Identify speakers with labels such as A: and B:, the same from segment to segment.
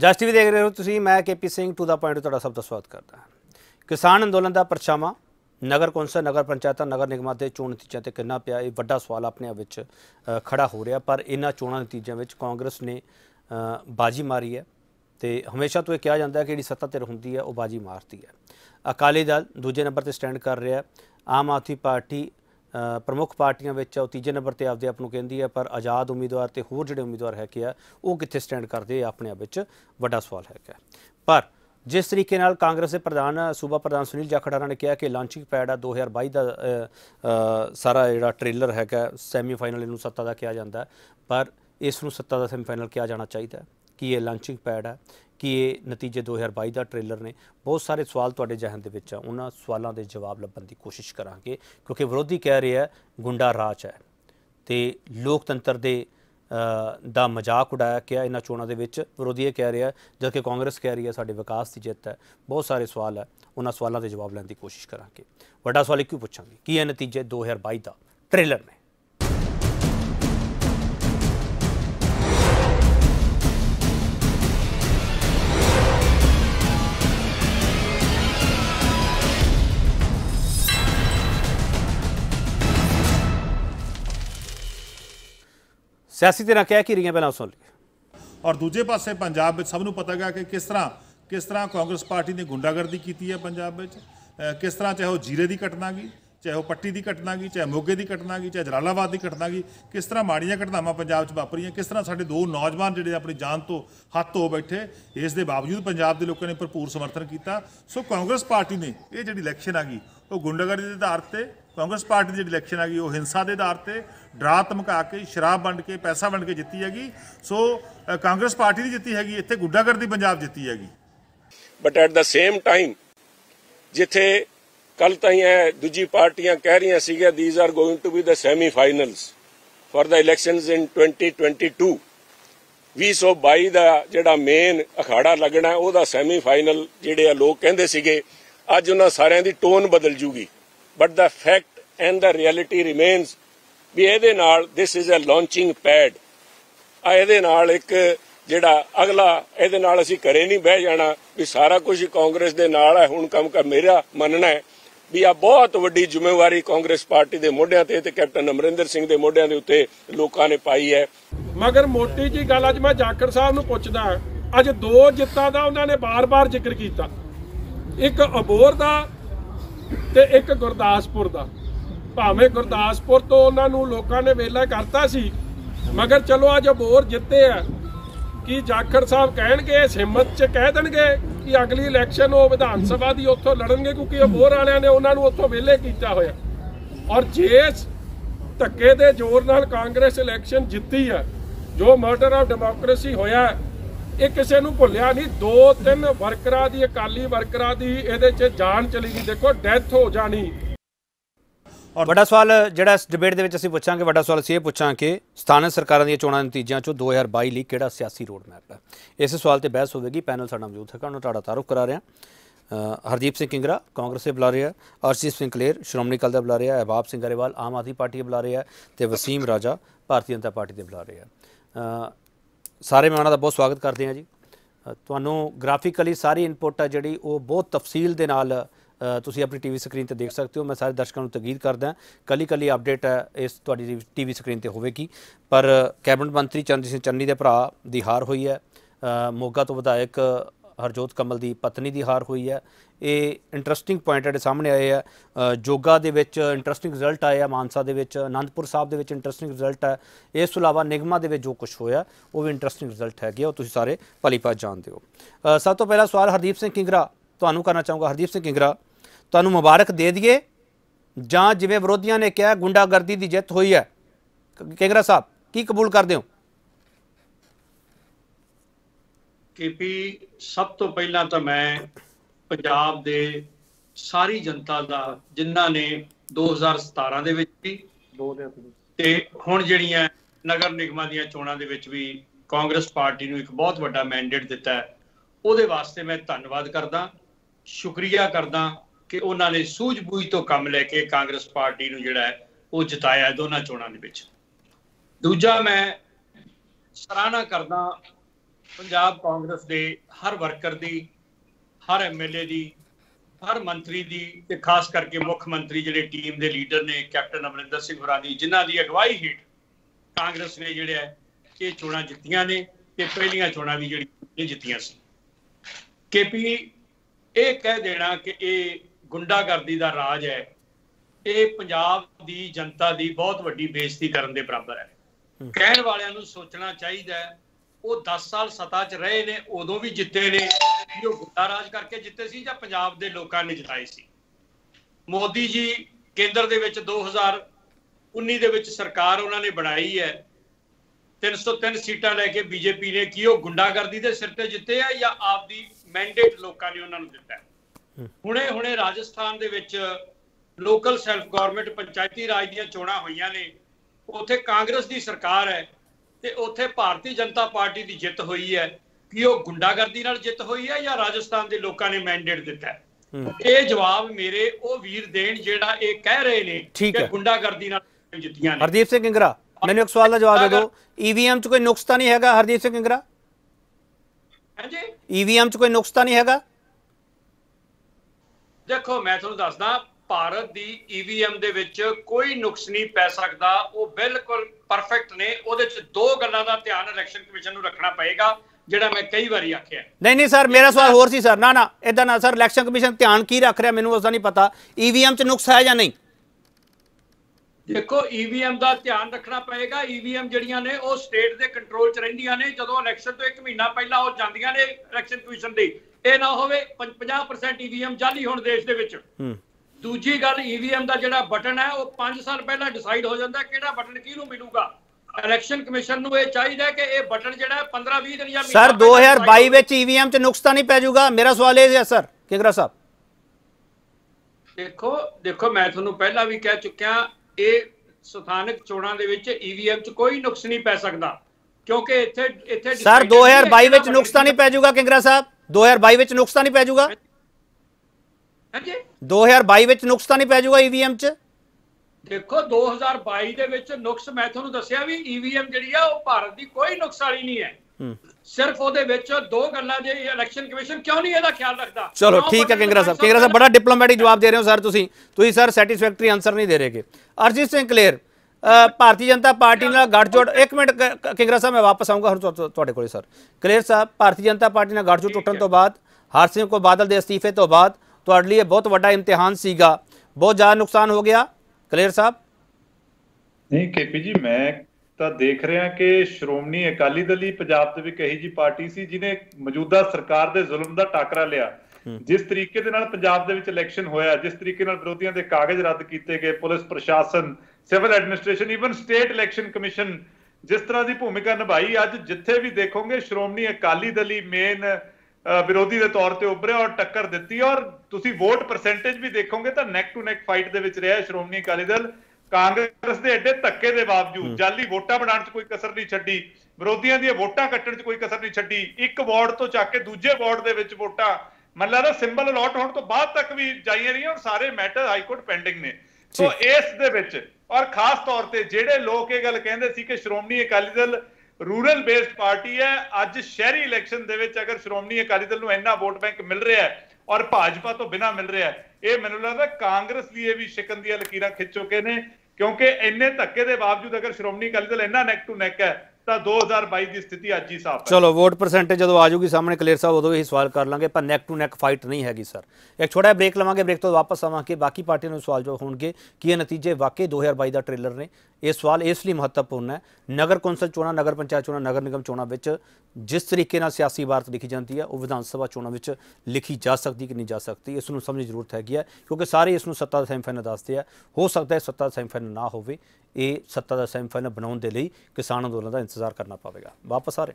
A: ਜਸ TV देख रहे हो तुसीं मैं KP Singh to the point तुहाडा सब दा स्वागत करदा हां। किसान अंदोलन का परछावां नगर कौंसल नगर पंचायतां नगर निगमां दे चोण नतीजिਆਂ ते किन्ना पिया ये वड्डा सवाल अपने आप विच खड़ा हो रहा। पर इन्हां चोणां नतीजिਆਂ विच कांग्रेस ने बाजी मारी है तो हमेशा तो यह कहा जाता है कि जिहड़ी सत्ता धिर हुंदी है वह बाजी मारती है। अकाली दल दूजे नंबर पर स्टैंड कर रहा है, आम आदमी पार्टी प्रमुख पार्टियां विच तीजे नंबर पर आपदे आप नूं कहंदी है, पर आज़ाद उम्मीदवार ते होर जिहड़े उम्मीदवार है वो कित्थे स्टैंड करते अपने आप विच वड्डा सवाल है। पर जिस तरीके नाल कांग्रेस के प्रधान सूबा प्रधान सुनील जाखड़ ने कहा कि लॉन्चिंग पैड है 2022 का सारा जिहड़ा ट्रेलर है सैमीफाइनल इनू सत्ता का कहा जाता है, पर इसनूं सत्ता का सैमीफाइनल कहा जाना चाहिए कि ये लॉन्चिंग पैड है कि ये नतीजे 2022 का ट्रेलर ने। बहुत सारे सवाल तुहाडे जहन दे विच उन्हां सवालों के जवाब लभण की कोशिश करांगे, क्योंकि विरोधी कह रहे हैं गुंडा राज है तो लोकतंत्र के दा मजाक उड़ाया गया इन्हां चोणां दे विच। विरोधी कह रहा है जबकि कांग्रेस कह रही है साडे विकास की जित है। बहुत सारे सवाल है, उन्हां सवालों के जवाब लैण की कोशिश करांगे। वड्डा सवाल क्यों पूछांगे कि यह नतीजे 2022 का ट्रेलर ने। सियासी धिरां कह की रही पहला सुन ली।
B: और दूजे पासे पंजाब में सबनों पता गया कि किस तरह कांग्रेस पार्टी ने गुंडागर्दी की है पंजाब में। किस तरह चाहे वह जीरे की घटना गई, चाहे वह पट्टी की घटना गई, चाहे मोगे की घटना गई, चाहे जलालाबाद की घटना गई, किस तरह माड़ियां घटनावां पंजाब च वापरियां, किस तरह साडे दो नौजवान जिहड़े अपनी जान तो हाथ धो बैठे। इस दे बावजूद पंजाब के लोगों ने भरपूर समर्थन किया। सो कांग्रेस पार्टी ने ये जिहड़ी इलैक्शन आ गई वो गुंडागर्दी के आधार पर, कांग्रेस पार्टी की जी इलैक्शन आ गई वो हिंसा के आधार पर डरा धमका के शराब वंड के पैसा वंड के जित्ती हैगी। सो कांग्रेस पार्टी नहीं जित्ती हैगी, इत्थे गुंडागर्दी पंजाब जित्ती हैगी।
C: But at the same time जिथे कल ताईं दूजी पार्टियां कह रही सी these are going to be the semifinals for the elections in 2022, 2022 का जिहड़ा मेन अखाड़ा लगना ਉਹਦਾ सैमीफाइनल जिहड़े लोग कहंदे सीगे अज उन्हां सारिਆਂ ਦੀ टोन बदल जूगी। But the fact and the reality remains भी ਇਹਦੇ ਨਾਲ this is a launching pad. ਇਹਦੇ ਨਾਲ एक ਜਿਹੜਾ अगला ਇਹਦੇ ਨਾਲ ਅਸੀਂ ਘਰੇ नहीं बह जाना भी सारा कुछ कांग्रेस ਦੇ ਨਾਲ है। ਹੁਣ ਕੰਮ का मेरा मनना है भी आ बहुत वड्डी जिम्मेवारी कांग्रेस पार्टी के मोढिਆਂ ਤੇ कैप्टन अमरिंदर सिंह के मोढिਆਂ ਦੇ ਉੱਤੇ लोगों ने पाई है।
D: मगर मोटी जी गल अज मैं जाखड़ साहब नूं पुछदा अज दो जित्तां दा उन्होंने बार-बार जिक्र किया, एक अबोहर दा ते एक गुरदासपुर दा। भावें गुरदासपुर तो उन्होंने लोगों ने वेला करता सी, मगर चलो अज अबोहर जिते है कि जाखड़ साहब कह हिम्मत च कह देंगे कि अगली इलैक्शन वो विधान सभा की उत्थों लड़नगे, क्योंकि अबोहर वालियां ने उन्होंने उत्थों वेले किया होया। और जिस धक्के दे जोर नाल कांग्रेस इलैक्शन जित्ती है, जो मर्डर ऑफ डेमोक्रेसी होया ये किसी नूं भुलिया नहीं। 2-3 वर्करां दी अकाली वर्करां दी इहदे च जान चली गई, देखो डेथ हो जानी।
A: और बड़ा सवाल जिहड़ा इस डिबेट दे विच असीं पुछांगे, बड़ा सवाल असीं ये पुछांगे कि स्थानक सरकारां दी चोणां नतीजिਆਂ चों 2022 लई किहड़ा सियासी रोड मैप है। इस सवाल ते बहस होवेगी। पैनल साडा मौजूद है, उन्होंने तुहाडा तारुफ करा रहे हैं। हरदीप सिंह किंगरा कांग्रेस के बुला रहे हैं, अर्शदीप सिंह कलेर श्रोमणी अकाली दल बुला रहे हैं, अहबाब सिंह गरेवाल आम आदमी पार्टी के बुला रहे हैं, तो वसीम राजा भारतीय जनता पार्टी के बुला रहे हैं। सारे मैं उन्होंने बहुत स्वागत करते हैं जी। तुहानूं ग्राफिकली सारी इनपुट है जिहड़ी वो बहुत तफसील दे नाल तुसीं अपनी टीवी स्क्रीन पर देख सकते हो। मैं सारे दर्शकों को तकीद करदा कली अपडेट है इस तुहाडी टीवी स्क्रीन पर होवेगी। पर कैबिनेट मंत्री चरणजीत सिंह चन्नी के भरा की हार हुई है, मोगा तो विधायक हरजोत कमल की पत्नी की हार हुई है। ये इंटरस्टिंग पॉइंट है सामने आए है। जोगा दे विच इंटरस्टिंग रिजल्ट आए, मानसा दे विच, आनंदपुर साहब दे विच इंटरस्टिंग रिजल्ट है। इस तो इलावा निगमा दे विच जो कुछ होया वो भी इंटरस्टिंग रिजल्ट है, वो तुसीं सारे भली भात जानते हो। सब तो पहला सवाल हरदीप सिंह किंगरा तुहानूं करना चाहूँगा। हरदीप सिंह किंगरा तुहानूं मुबारक दे दिए जां जिवें विरोधियों ने कहा गुंडागर्दी की जित हुई है, किंगरा साहब की कबूल करते हो?
E: KP सब तो पहला तो मैं पंजाब दे सारी जनता दा जिन्हां ने 2017 दे विच भी ते हुण जिहड़ियां नगर निगमां दीयां चोणां दे विच भी कांग्रेस पार्टी नूं एक बहुत वड्डा मैंडेट दिता है, उहदे वास्ते मैं धन्नवाद करदा, शुक्रिया करदा कि उन्होंने सूझबूझ तो काम लैके कांग्रेस पार्टी नूं जिहड़ा है वो जिताया है दोनों चोणां दे विच। दूजा मैं सराहना करदा ਪੰਜਾਬ ਕਾਂਗਰਸ ਦੇ ਹਰ ਵਰਕਰ ਦੀ, ਹਰ ਐਮਐਲਏ ਦੀ, ਹਰ ਮੰਤਰੀ ਦੀ ਤੇ ਖਾਸ ਕਰਕੇ ਮੁੱਖ ਮੰਤਰੀ ਜਿਹੜੇ ਟੀਮ ਦੇ ਲੀਡਰ ਨੇ ਕੈਪਟਨ ਅਮਰਿੰਦਰ ਸਿੰਘ ਹੋਰਾਂ ਦੀ, ਜਿਨ੍ਹਾਂ ਦੀ ਅਗਵਾਈ ਹੇਠ ਕਾਂਗਰਸ ਨੇ ਜਿਹੜਾ ਇਹ ਚੋਣਾਂ ਜਿੱਤੀਆਂ ਨੇ ਤੇ ਪਹਿਲੀਆਂ ਚੋਣਾਂ ਵੀ ਜਿਹੜੀ ਜਿੱਤੀਆਂ ਸੀ। ਕੇਪੀ, ਇਹ ਕਹਿ ਦੇਣਾ ਕਿ ਇਹ ਗੁੰਡਾਗਰਦੀ ਦਾ ਰਾਜ ਹੈ, ਇਹ ਪੰਜਾਬ ਦੀ ਜਨਤਾ ਦੀ ਬਹੁਤ ਵੱਡੀ ਬੇਇੱਜ਼ਤੀ ਕਰਨ ਦੇ ਬਰਾਬਰ ਹੈ। ਕਹਿਣ ਵਾਲਿਆਂ ਨੂੰ ਸੋਚਣਾ ਚਾਹੀਦਾ ਹੈ, ਉਹ 10 ਸਾਲ ਸੱਤਾ 'ਚ ਰਹੇ ਨੇ, ਉਦੋਂ ਵੀ ਜਿੱਤੇ ਨੇ ਕਿ ਉਹ ਗੁੰਡਾ ਰਾਜ ਕਰਕੇ ਜਿੱਤੇ ਸੀ ਜਾਂ ਪੰਜਾਬ ਦੇ ਲੋਕਾਂ ਨੇ ਜਿਤਾਏ ਸੀ। ਮੋਦੀ ਜੀ ਕੇਂਦਰ ਦੇ ਵਿੱਚ 2019 ਦੇ ਵਿੱਚ ਸਰਕਾਰ ਉਹਨਾਂ ਨੇ ਬਣਾਈ ਹੈ, 303 ਸੀਟਾਂ ਲੈ ਕੇ ਬੀਜੇਪੀ ਨੇ, ਕੀ ਉਹ ਗੁੰਡਾਗਰਦੀ ਦੇ ਸਿਰ ਤੇ ਜਿੱਤੇ ਆ ਜਾਂ ਆਪਦੀ ਮੈਂਡੇਟ ਲੋਕਾਂ ਨੇ ਉਹਨਾਂ ਨੂੰ ਦਿੱਤਾ? ਹੁਣੇ ਰਾਜਸਥਾਨ ਦੇ ਵਿੱਚ ਲੋਕਲ ਸੈਲਫ ਗਵਰਨਮੈਂਟ ਪੰਚਾਇਤੀ ਰਾਜ ਦੀਆਂ ਚੋਣਾਂ ਹੋਈਆਂ ਨੇ, ਉੱਥੇ ਕਾਂਗਰਸ ਦੀ ਸਰਕਾਰ ਹੈ ਤੇ ਉੱਥੇ ਭਾਰਤੀ ਜਨਤਾ ਪਾਰਟੀ ਦੀ ਜਿੱਤ ਹੋਈ ਹੈ। ਕਿ ਉਹ ਗੁੰਡਾਗਰਦੀ ਨਾਲ ਜਿੱਤ ਹੋਈ ਹੈ ਜਾਂ ਰਾਜਸਥਾਨ ਦੇ ਲੋਕਾਂ ਨੇ ਮੈਂਡੇਟ ਦਿੱਤਾ ਹੈ? ਇਹ ਜਵਾਬ ਮੇਰੇ ਉਹ ਵੀਰ ਦੇਣ ਜਿਹੜਾ ਇਹ ਕਹਿ ਰਹੇ ਨੇ ਕਿ ਗੁੰਡਾਗਰਦੀ ਨਾਲ ਜਿੱਤੀਆਂ ਨੇ।
A: ਹਰਦੀਪ ਸਿੰਘ ਇੰਗਰਾ, ਮੈਨੂੰ ਇੱਕ ਸਵਾਲ ਦਾ ਜਵਾਬ ਦੇ ਦਿਓ, ਈਵੀਐਮ 'ਚ ਕੋਈ ਨੁਕਸ ਤਾਂ ਨਹੀਂ ਹੈਗਾ? ਹਰਦੀਪ ਸਿੰਘ ਇੰਗਰਾ,
E: ਹਾਂਜੀ,
A: ਈਵੀਐਮ 'ਚ ਕੋਈ ਨੁਕਸ ਤਾਂ ਨਹੀਂ ਹੈਗਾ?
E: ਦੇਖੋ, ਮੈਂ ਤੁਹਾਨੂੰ ਦੱਸਦਾ, ਭਾਰਤ ਦੀ ਈਵੀਐਮ ਦੇ ਵਿੱਚ ਕੋਈ ਨੁਕਸ ਨਹੀਂ ਪੈ ਸਕਦਾ, ਉਹ ਬਿਲਕੁਲ ਪਰਫੈਕਟ ਨੇ। ਉਹਦੇ 'ਚ ਦੋ ਗੱਲਾਂ ਦਾ ਧਿਆਨ ਇਲੈਕਸ਼ਨ ਕਮਿਸ਼ਨ ਨੂੰ ਰੱਖਣਾ ਪਏਗਾ, ਜਿਹੜਾ ਮੈਂ ਕਈ ਵਾਰੀ ਆਖਿਆ।
A: ਨਹੀਂ ਸਰ, ਮੇਰਾ ਸਵਾਲ ਹੋਰ ਸੀ ਸਰ। ਨਾ ਇਦਾਂ ਨਾ ਸਰ, ਇਲੈਕਸ਼ਨ ਕਮਿਸ਼ਨ ਧਿਆਨ ਕੀ ਰੱਖ ਰਿਹਾ ਮੈਨੂੰ ਉਸਦਾ ਨਹੀਂ ਪਤਾ। ਈਵੀਐਮ 'ਚ ਨੁਕਸ ਹੈ ਜਾਂ ਨਹੀਂ?
E: ਦੇਖੋ, ਈਵੀਐਮ ਦਾ ਧਿਆਨ ਰੱਖਣਾ ਪਏਗਾ। ਈਵੀਐਮ ਜਿਹੜੀਆਂ ਨੇ ਉਹ ਸਟੇਟ ਦੇ ਕੰਟਰੋਲ 'ਚ ਰਹਿੰਦੀਆਂ ਨੇ। ਜਦੋਂ ਇਲੈਕਸ਼ਨ ਤੋਂ 1 ਮਹੀਨਾ ਪਹਿਲਾਂ ਉਹ ਜਾਂਦੀਆਂ ਨੇ ਇਲੈਕਸ਼ਨ ਕਮਿਸ਼ਨ ਦੀ, ਇਹ ਨਾ ਹੋਵੇ 50% ਈਵੀਐਮ ਜਾਲੀ ਹੋਣ ਦੇਸ਼ ਦੇ ਵਿੱਚ। ਦੂਜੀ ਗੱਲ, ਈਵੀਐਮ ਦਾ ਜਿਹੜਾ ਬਟਨ ਹੈ ਉਹ 5 ਸਾਲ ਪਹਿਲਾਂ ਡਿਸਾਈਡ ਹੋ ਜਾਂਦਾ ਕਿਹੜਾ ਬਟਨ ਕਿਹਨੂੰ ਮਿਲੂਗਾ। ਇਲੈਕਸ਼ਨ ਕਮਿਸ਼ਨ ਨੂੰ ਇਹ ਚਾਹੀਦਾ ਕਿ ਇਹ ਬਟਨ ਜਿਹੜਾ 15-20 ਦਿਨ ਜਾਂ
A: ਸਰ 2022 ਵਿੱਚ ਈਵੀਐਮ 'ਚ ਨੁਕਸ ਤਾਂ ਨਹੀਂ ਪੈ ਜਾਊਗਾ? ਮੇਰਾ ਸਵਾਲ ਇਹ ਹੈ ਸਰ ਕਿੰਗਰਾ ਸਾਹਿਬ।
E: ਦੇਖੋ ਮੈਂ ਤੁਹਾਨੂੰ ਪਹਿਲਾਂ ਵੀ ਕਹਿ ਚੁੱਕਿਆ, ਇਹ ਸਥਾਨਕ ਚੋਣਾਂ ਦੇ ਵਿੱਚ ਈਵੀਐਮ 'ਚ ਕੋਈ ਨੁਕਸ ਨਹੀਂ ਪੈ ਸਕਦਾ, ਕਿਉਂਕਿ ਇੱਥੇ
A: ਸਰ 2022 ਵਿੱਚ ਨੁਕਸ ਤਾਂ ਨਹੀਂ ਪੈ ਜਾਊਗਾ ਕਿੰਗਰਾ ਸਾਹਿਬ? 2022 ਵਿੱਚ ਨੁਕਸ ਤਾਂ ਨਹੀਂ ਪੈ ਜਾਊਗਾ?
E: ਹਾਂਜੀ,
A: 2022 ਵਿੱਚ ਨੁਕਸ ਤਾਂ ਨਹੀਂ ਪੈ ਜਾਊਗਾ ਈਵੀਐਮ 'ਚ?
E: ਦੇਖੋ, 2022 ਦੇ ਵਿੱਚ ਨੁਕਸ ਮੈਂ ਤੁਹਾਨੂੰ ਦੱਸਿਆ ਵੀ ਈਵੀਐਮ ਜਿਹੜੀ ਆ ਉਹ ਭਾਰਤ ਦੀ ਕੋਈ ਨੁਕਸ ਵਾਲੀ ਨਹੀਂ ਹੈ। ਸਿਰਫ ਉਹਦੇ ਵਿੱਚ ਦੋ ਗੱਲਾਂ ਦੇ ਇਲੈਕਸ਼ਨ ਕਮਿਸ਼ਨ ਕਿਉਂ ਨਹੀਂ ਇਹਦਾ ਖਿਆਲ ਰੱਖਦਾ?
A: ਚਲੋ ਠੀਕ ਹੈ ਕਿੰਗਰਾ ਸਾਹਿਬ, ਕਿੰਗਰਾ ਸਾਹਿਬ ਬੜਾ ਡਿਪਲੋਮੈਟਿਕ ਜਵਾਬ ਦੇ ਰਹੇ ਹੋ ਸਰ। ਤੁਸੀਂ ਸਰ ਸੈਟੀਸਫੈਕਟਰੀ ਆਨਸਰ ਨਹੀਂ ਦੇ ਰਹੇਗੇ। ਅਰਜੀਤ ਸਿੰਘ ਕਲੇਰ, ਭਾਰਤੀ ਜਨਤਾ ਪਾਰਟੀ ਨਾਲ ਗੱਠਜੋੜ, ਇੱਕ ਮਿੰਟ ਕਿੰਗਰਾ ਸਾਹਿਬ ਮੈਂ ਵਾਪਸ ਆਊਂਗਾ ਤੁਹਾਡੇ ਕੋਲ ਸਰ। ਕਲੇਰ ਸਾਹਿਬ, ਭਾਰਤੀ ਜਨਤਾ ਪਾਰਟੀ ਨਾਲ ਗੱਠਜੋੜ ਟੁੱਟਣ ਤੋਂ ਬਾਅਦ, ਹਰਸਿਮਰਤ ਕੌਰ ਬਾਦਲ ਦੇ ਅਸਤੀਫੇ ਤੋਂ ਬਾਅਦ ਤੁਹਾਡੇ ਲਈ ਬਹੁਤ ਵੱਡਾ ਇਮਤਿਹਾਨ ਸੀਗਾ, ਬਹੁਤ ਜ਼ਿਆਦਾ ਨੁਕਸਾਨ ਹੋ ਗਿਆ। ਕਲੇਰ ਸਾਹਿਬ।
F: ਨਹੀਂ ਕੇਪੀ ਜੀ, ਮੈਂ ਤਾਂ ਦੇਖ ਰਿਹਾ ਕਿ ਸ਼੍ਰੋਮਣੀ ਅਕਾਲੀ ਦਲ ਹੀ ਪੰਜਾਬ ਦੇ ਵਿੱਚ ਇਹੀ ਜੀ ਪਾਰਟੀ ਸੀ ਜਿਹਨੇ ਮੌਜੂਦਾ ਸਰਕਾਰ ਦੇ ਜ਼ੁਲਮ ਦਾ ਟਾਕਰਾ ਲਿਆ। ਜਿਸ ਤਰੀਕੇ ਦੇ ਨਾਲ ਪੰਜਾਬ ਦੇ ਵਿੱਚ ਇਲੈਕਸ਼ਨ ਹੋਇਆ, ਜਿਸ ਤਰੀਕੇ ਨਾਲ ਵਿਰੋਧੀਆਂ ਦੇ ਕਾਗਜ਼ ਰੱਦ ਕੀਤੇ ਗਏ, ਪੁਲਿਸ ਪ੍ਰਸ਼ਾਸਨ, civil administration, even state election commission ਜਿਸ ਤਰ੍ਹਾਂ ਦੀ ਭੂਮਿਕਾ ਨਿਭਾਈ, ਅੱਜ ਜਿੱਥੇ ਵੀ ਦੇਖੋਗੇ ਸ਼੍ਰੋਮਣੀ ਅਕਾਲੀ ਦਲ ਹੀ ਮੇਨ ਵਿਰੋਧੀ ਦੇ ਤੌਰ ਤੇ ਉੱਭਰਿਆ ਔਰ ਟੱਕਰ ਦਿੱਤੀ। ਔਰ ਤੁਸੀਂ ਵੋਟ ਪਰਸੈਂਟੇਜ ਵੀ ਦੇਖੋਗੇ ਤਾਂ ਨੈਕ ਟੂ ਨੈਕ ਫਾਈਟ ਦੇ ਵਿੱਚ ਰਿਹਾ ਸ਼੍ਰੋਮਣੀ ਅਕਾਲੀ ਦਲ। ਕਾਂਗਰਸ ਦੇ ਐਡੇ ਧੱਕੇ ਦੇ ਬਾਵਜੂਦ ਜਾਲੀ ਵੋਟਾਂ ਬਣਾਉਣ 'ਚ ਕੋਈ ਕਸਰ ਨਹੀਂ ਛੱਡੀ, ਵਿਰੋਧੀਆਂ ਦੀਆਂ ਵੋਟਾਂ ਕੱਟਣ 'ਚ ਕੋਈ ਕਸਰ ਨਹੀਂ ਛੱਡੀ। ਇੱਕ ਵਾਰਡ ਤੋਂ ਚੱਕ ਕੇ ਦੂਜੇ ਵਾਰਡ ਦੇ ਵਿੱਚ ਵੋਟਾਂ ਮੰਨ ਲਾ ਸਿੰਬਲ ਅਲਾਟ ਹੋਣ ਤੋਂ ਬਾਅਦ ਤੱਕ ਵੀ ਜਾਈਆਂ ਰਹੀਆਂ ਔਰ ਸਾਰੇ ਮੈਟਰ ਹਾਈ ਕੋਰਟ ਪੈਂਡਿੰਗ ਨੇ। ਸੋ ਇਸ ਦੇ ਵਿੱਚ ਔਰ ਖਾਸ ਤੌਰ ਤੇ ਜਿਹੜੇ ਲੋਕ ਇਹ ਗੱਲ ਕਹਿੰਦੇ ਸੀ ਕਿ Shiromani Akali Dal rural based party ਹੈ, ਅੱਜ ਸ਼ਹਿਰੀ ਇਲੈਕਸ਼ਨ ਦੇ ਵਿੱਚ ਅਗਰ ਸ਼੍ਰੋਮਣੀ ਅਕਾਲੀ ਦਲ ਨੂੰ ਇੰਨਾ ਵੋਟ ਬੈਂਕ ਮਿਲ ਰਿਹਾ ਹੈ ਔਰ ਭਾਜਪਾ ਤੋਂ ਬਿਨਾਂ ਮਿਲ ਰਿਹਾ ਹੈ, ਇਹ ਮੈਨੂੰ ਲੱਗਦਾ ਕਾਂਗਰਸ ਲਈ ਇਹ ਵੀ ਸ਼ਿਕਨ ਦੀਆਂ ਲਕੀਰਾਂ ਖਿੱਚ ਚੁੱਕੇ ਨੇ। ਕਿਉਂਕਿ ਇੰਨੇ ਧੱਕੇ ਦੇ ਬਾਵਜੂਦ ਅਗਰ ਸ਼੍ਰੋਮਣੀ ਅਕਾਲੀ ਦਲ ਇੰਨਾ ਨੈਕ ਟੂ ਨੈਕ ਹੈ ਤਾਂ 2022 ਦੀ ਸਥਿਤੀ ਅੱਜ ਹੀ ਸਾਫ਼ ਹੈ।
A: ਚਲੋ ਵੋਟ ਪਰਸੈਂਟੇਜ ਜਦੋਂ ਆ ਜਾਊਗੀ ਸਾਹਮਣੇ ਕਲੀਅਰ ਸਾਹਿਬ ਉਦੋਂ ਹੀ ਸਵਾਲ ਕਰ ਲਾਂਗੇ, ਪਰ ਨੈਕ ਟੂ ਨੈਕ ਫਾਈਟ ਨਹੀਂ ਹੈਗੀ ਸਰ। ਇੱਕ ਛੋਟਾ ਬ੍ਰੇਕ ਲਵਾਂਗੇ, ਬ੍ਰੇਕ ਤੋਂ ਵਾਪਸ ਆਵਾਂਗੇ, ਬਾਕੀ ਪਾਰਟੀਆਂ ਨੂੰ ਸਵਾਲ ਜੋ ਹੋਣਗੇ ਕਿ ਇਹ ਨਤੀਜੇ ਵਾਕਈ 2022 ਦਾ ਟ੍ਰੇਲਰ ਨੇ। ਇਹ ਸਵਾਲ ਇਸ ਲਈ ਮਹੱਤਵਪੂਰਨ ਹੈ, ਨਗਰ ਕੌਂਸਲ ਚੋਣਾਂ, ਨਗਰ ਪੰਚਾਇਤ ਚੋਣਾਂ, ਨਗਰ ਨਿਗਮ ਚੋਣਾਂ ਵਿੱਚ ਜਿਸ ਤਰੀਕੇ ਨਾਲ ਸਿਆਸੀ ਇਬਾਰਤ ਲਿਖੀ ਜਾਂਦੀ ਹੈ ਉਹ ਵਿਧਾਨ ਸਭਾ ਚੋਣਾਂ ਵਿੱਚ ਲਿਖੀ ਜਾ ਸਕਦੀ ਕਿ ਨਹੀਂ ਜਾ ਸਕਦੀ, ਇਸ ਨੂੰ ਸਮਝਣ ਦੀ ਜ਼ਰੂਰਤ ਹੈਗੀ ਹੈ। ਕਿਉਂਕਿ ਸਾਰੇ ਇਸ ਨੂੰ ਸੱਤਾ ਦਾ ਸੈਮੀਫਾਈਨਲ ਦੱਸਦੇ ਆ, ਹੋ ਸਕਦਾ ਹੈ ਸੱਤਾ ਦਾ ਸੈਮੀਫਾਈਨਲ ਨਾ ਹੋਵੇ, ਇਹ ਸੱਤਾ ਦਾ ਸੈਮੀਫਾਈਨਲ ਬਣਾਉਣ ਦੇ ਲਈ ਕਿਸਾਨ ਅੰਦੋਲਨ ਦਾ ਇੰਤਜ਼ਾਰ ਕਰਨਾ ਪਵੇਗਾ। ਵਾਪਸ ਆ ਰਹੇ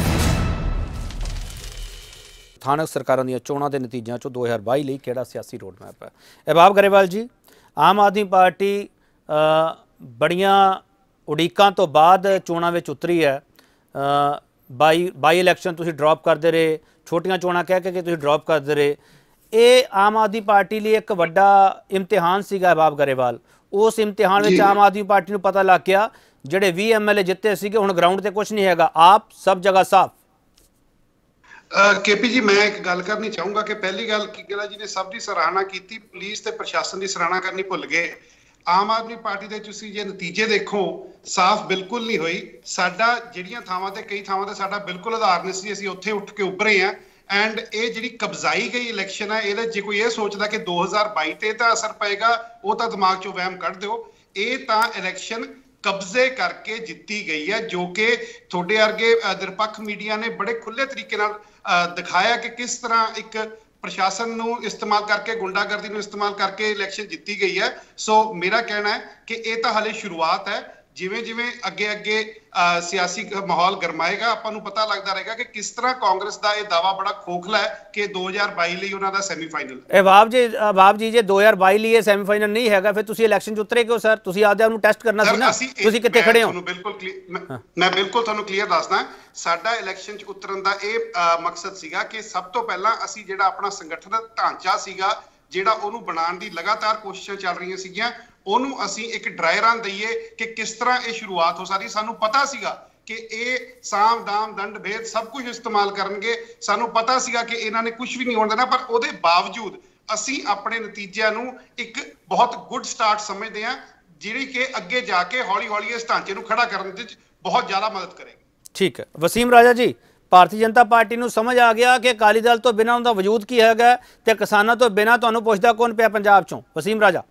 A: ਸਥਾਨਕ ਸਰਕਾਰਾਂ ਦੀਆਂ ਚੋਣਾਂ ਦੇ ਨਤੀਜਿਆਂ 'ਚੋਂ 2022 ਲਈ ਕਿਹੜਾ ਸਿਆਸੀ ਰੋਡ ਮੈਪ ਹੈ। ਅਹਿਬਾਬ ਗਰੇਵਾਲ ਜੀ, ਆਮ ਆਦਮੀ ਪਾਰਟੀ ਬੜੀਆਂ ਉਡੀਕਾਂ ਤੋਂ ਬਾਅਦ ਚੋਣਾਂ ਵਿੱਚ ਉਤਰੀ ਹੈ। ਬਾਈ ਇਲੈਕਸ਼ਨ ਤੁਸੀਂ ਡ੍ਰੌਪ ਕਰਦੇ ਰਹੇ, ਛੋਟੀਆਂ ਚੋਣਾਂ ਕਹਿ ਕੇ ਤੁਸੀਂ ਡ੍ਰੌਪ ਕਰਦੇ ਰਹੇ, ਇਹ ਆਮ ਆਦਮੀ ਪਾਰਟੀ ਲਈ ਇੱਕ ਵੱਡਾ ਇਮਤਿਹਾਨ ਸੀਗਾ। ਅਹਿਬਾਬ ਗਰੇਵਾਲ, ਉਸ ਇਮਤਿਹਾਨ ਵਿੱਚ ਆਮ ਆਦਮੀ ਪਾਰਟੀ ਨੂੰ ਪਤਾ ਲੱਗ ਗਿਆ ਜਿਹੜੇ 20 MLA ਜਿੱਤੇ ਸੀਗੇ ਹੁਣ ਗਰਾਊਂਡ ਤੇ ਕੁਝ ਨਹੀਂ ਹੈਗਾ, ਆਪ ਸਭ ਜਗ੍ਹਾ ਸਾਫ਼।
G: केपी जी, मैं एक गल करनी चाहूंगा कि पहली गल किंगरा जी ने सब की सराहना की, पुलिस ते प्रशासन की सराहना करनी भुल गए। आम आदमी पार्टी दे तुसीं जे नतीजे देखो साफ बिल्कुल नहीं हुई। साडा ਜਿਹੜੀਆਂ ਥਾਵਾਂ ਤੇ कई ਥਾਵਾਂ ਤੇ ਸਾਡਾ ਬਿਲਕੁਲ ਆਧਾਰ ਨਹੀਂ ਸੀ, ਅਸੀਂ ਉੱਥੇ ਉੱਠ ਕੇ ਉੱਭਰੇ ਆ। ਐਂਡ ਇਹ ਜਿਹੜੀ ਕਬਜ਼ਾਈ ਗਈ ਇਲੈਕਸ਼ਨ ਹੈ, ਇਹਦੇ ਜੇ ਕੋਈ ਇਹ ਸੋਚਦਾ ਕਿ 2022 ਤੇ ਤਾਂ ਅਸਰ ਪਏਗਾ, ਉਹ ਤਾਂ ਦਿਮਾਗ ਚੋਂ ਵਹਿਮ ਕੱਢ ਦਿਓ। ਇਹ ਤਾਂ ਇਲੈਕਸ਼ਨ कब्जे करके जिती गई है, जो कि थोड़े वर्गे निरपक्ष मीडिया ने बड़े खुले तरीके नाल दिखाया कि किस तरह एक प्रशासन नूं इस्तेमाल करके, गुंडागर्दी नूं इस्तेमाल करके इलैक्शन जिती गई है। सो मेरा कहना है कि ये तो हाले शुरुआत है। जिवें जिवें अगे अगे सियासी माहौल गरमाएगा, आपां नूं पता लगता रहेगा कि किस तरह कांग्रेस का यह दावा बड़ा खोखला है कि 2022 ਲਈ ਉਹਨਾਂ ਦਾ ਸੈਮੀਫਾਈਨਲ।
A: ਬਾਬ ਜੀ ਜੇ 2022 ਲਈ ਇਹ ਸੈਮੀਫਾਈਨਲ ਨਹੀਂ ਹੈਗਾ, ਫਿਰ ਤੁਸੀਂ ਇਲੈਕਸ਼ਨ 'ਚ ਉਤਰੇ ਕਿਉਂ ਸਰ? ਤੁਸੀਂ ਆਪਦੇ ਆਪ ਨੂੰ ਟੈਸਟ ਕਰਨਾ ਸੀ ਨਾ, ਤੁਸੀਂ ਕਿੱਥੇ ਖੜੇ ਹੋ?
G: ਮੈਂ ਬਿਲਕੁਲ ਤੁਹਾਨੂੰ ਕਲੀਅਰ ਦੱਸਦਾ, ਸਾਡਾ ਇਲੈਕਸ਼ਨ 'ਚ ਉਤਰਨ ਦਾ ਇਹ ਮਕਸਦ ਸੀਗਾ ਕਿ ਸਭ ਤੋਂ ਪਹਿਲਾਂ ਅਸੀਂ ਜਿਹੜਾ ਆਪਣਾ ਸੰਗਠਨ ਢਾਂਚਾ ਸੀਗਾ, ਜਿਹੜਾ ਉਹਨੂੰ ਬਣਾਉਣ ਦੀ ਲਗਾਤਾਰ ਕੋਸ਼ਿਸ਼ਾਂ ਚੱਲ ਰਹੀਆਂ ਸੀਗੀਆਂ, ਉਹਨੂੰ ਅਸੀਂ ਇੱਕ ਡਰਾਈ ਰਨ ਦਈਏ ਕਿ ਕਿਸ ਤਰ੍ਹਾਂ ਇਹ ਸ਼ੁਰੂਆਤ ਹੋ ਸਕਦੀ। ਸਾਨੂੰ ਪਤਾ ਸੀਗਾ ਕਿ ਇਹ ਸਾਮ ਦਾਮ ਦੰਡ ਭੇਦ ਸਭ ਕੁਝ ਇਸਤੇਮਾਲ ਕਰਨਗੇ, ਸਾਨੂੰ ਪਤਾ ਸੀਗਾ ਕਿ ਇਹਨਾਂ ਨੇ ਕੁਝ ਵੀ ਨਹੀਂ ਹੋਣ ਦੇਣਾ, ਪਰ ਉਹਦੇ ਬਾਵਜੂਦ ਅਸੀਂ ਆਪਣੇ ਨਤੀਜਿਆਂ ਨੂੰ ਇੱਕ ਬਹੁਤ ਗੁੱਡ ਸਟਾਰਟ ਸਮਝਦੇ ਹਾਂ, ਜਿਹੜੀ ਕਿ ਅੱਗੇ ਜਾ ਕੇ ਹੌਲੀ ਹੌਲੀ ਇਸ ਢਾਂਚੇ ਨੂੰ ਖੜਾ ਕਰਨ ਦੇ ਵਿੱਚ ਬਹੁਤ ਜ਼ਿਆਦਾ ਮਦਦ ਕਰੇਗੀ।
A: ਠੀਕ ਹੈ ਵਸੀਮ ਰਾਜਾ ਜੀ, ਭਾਰਤੀ ਜਨਤਾ ਪਾਰਟੀ ਨੂੰ ਸਮਝ ਆ ਗਿਆ ਕਿ ਅਕਾਲੀ ਦਲ ਤੋਂ ਬਿਨਾਂ ਉਹਦਾ ਵਜੂਦ ਕੀ ਹੈਗਾ ਤੇ ਕਿਸਾਨਾਂ ਤੋਂ ਬਿਨਾਂ ਤੁਹਾਨੂੰ ਪੁੱਛਦਾ ਕੌਣ ਪਿਆ ਪੰਜਾਬ ਚੋਂ? ਵਸੀਮ ਰਾਜਾ।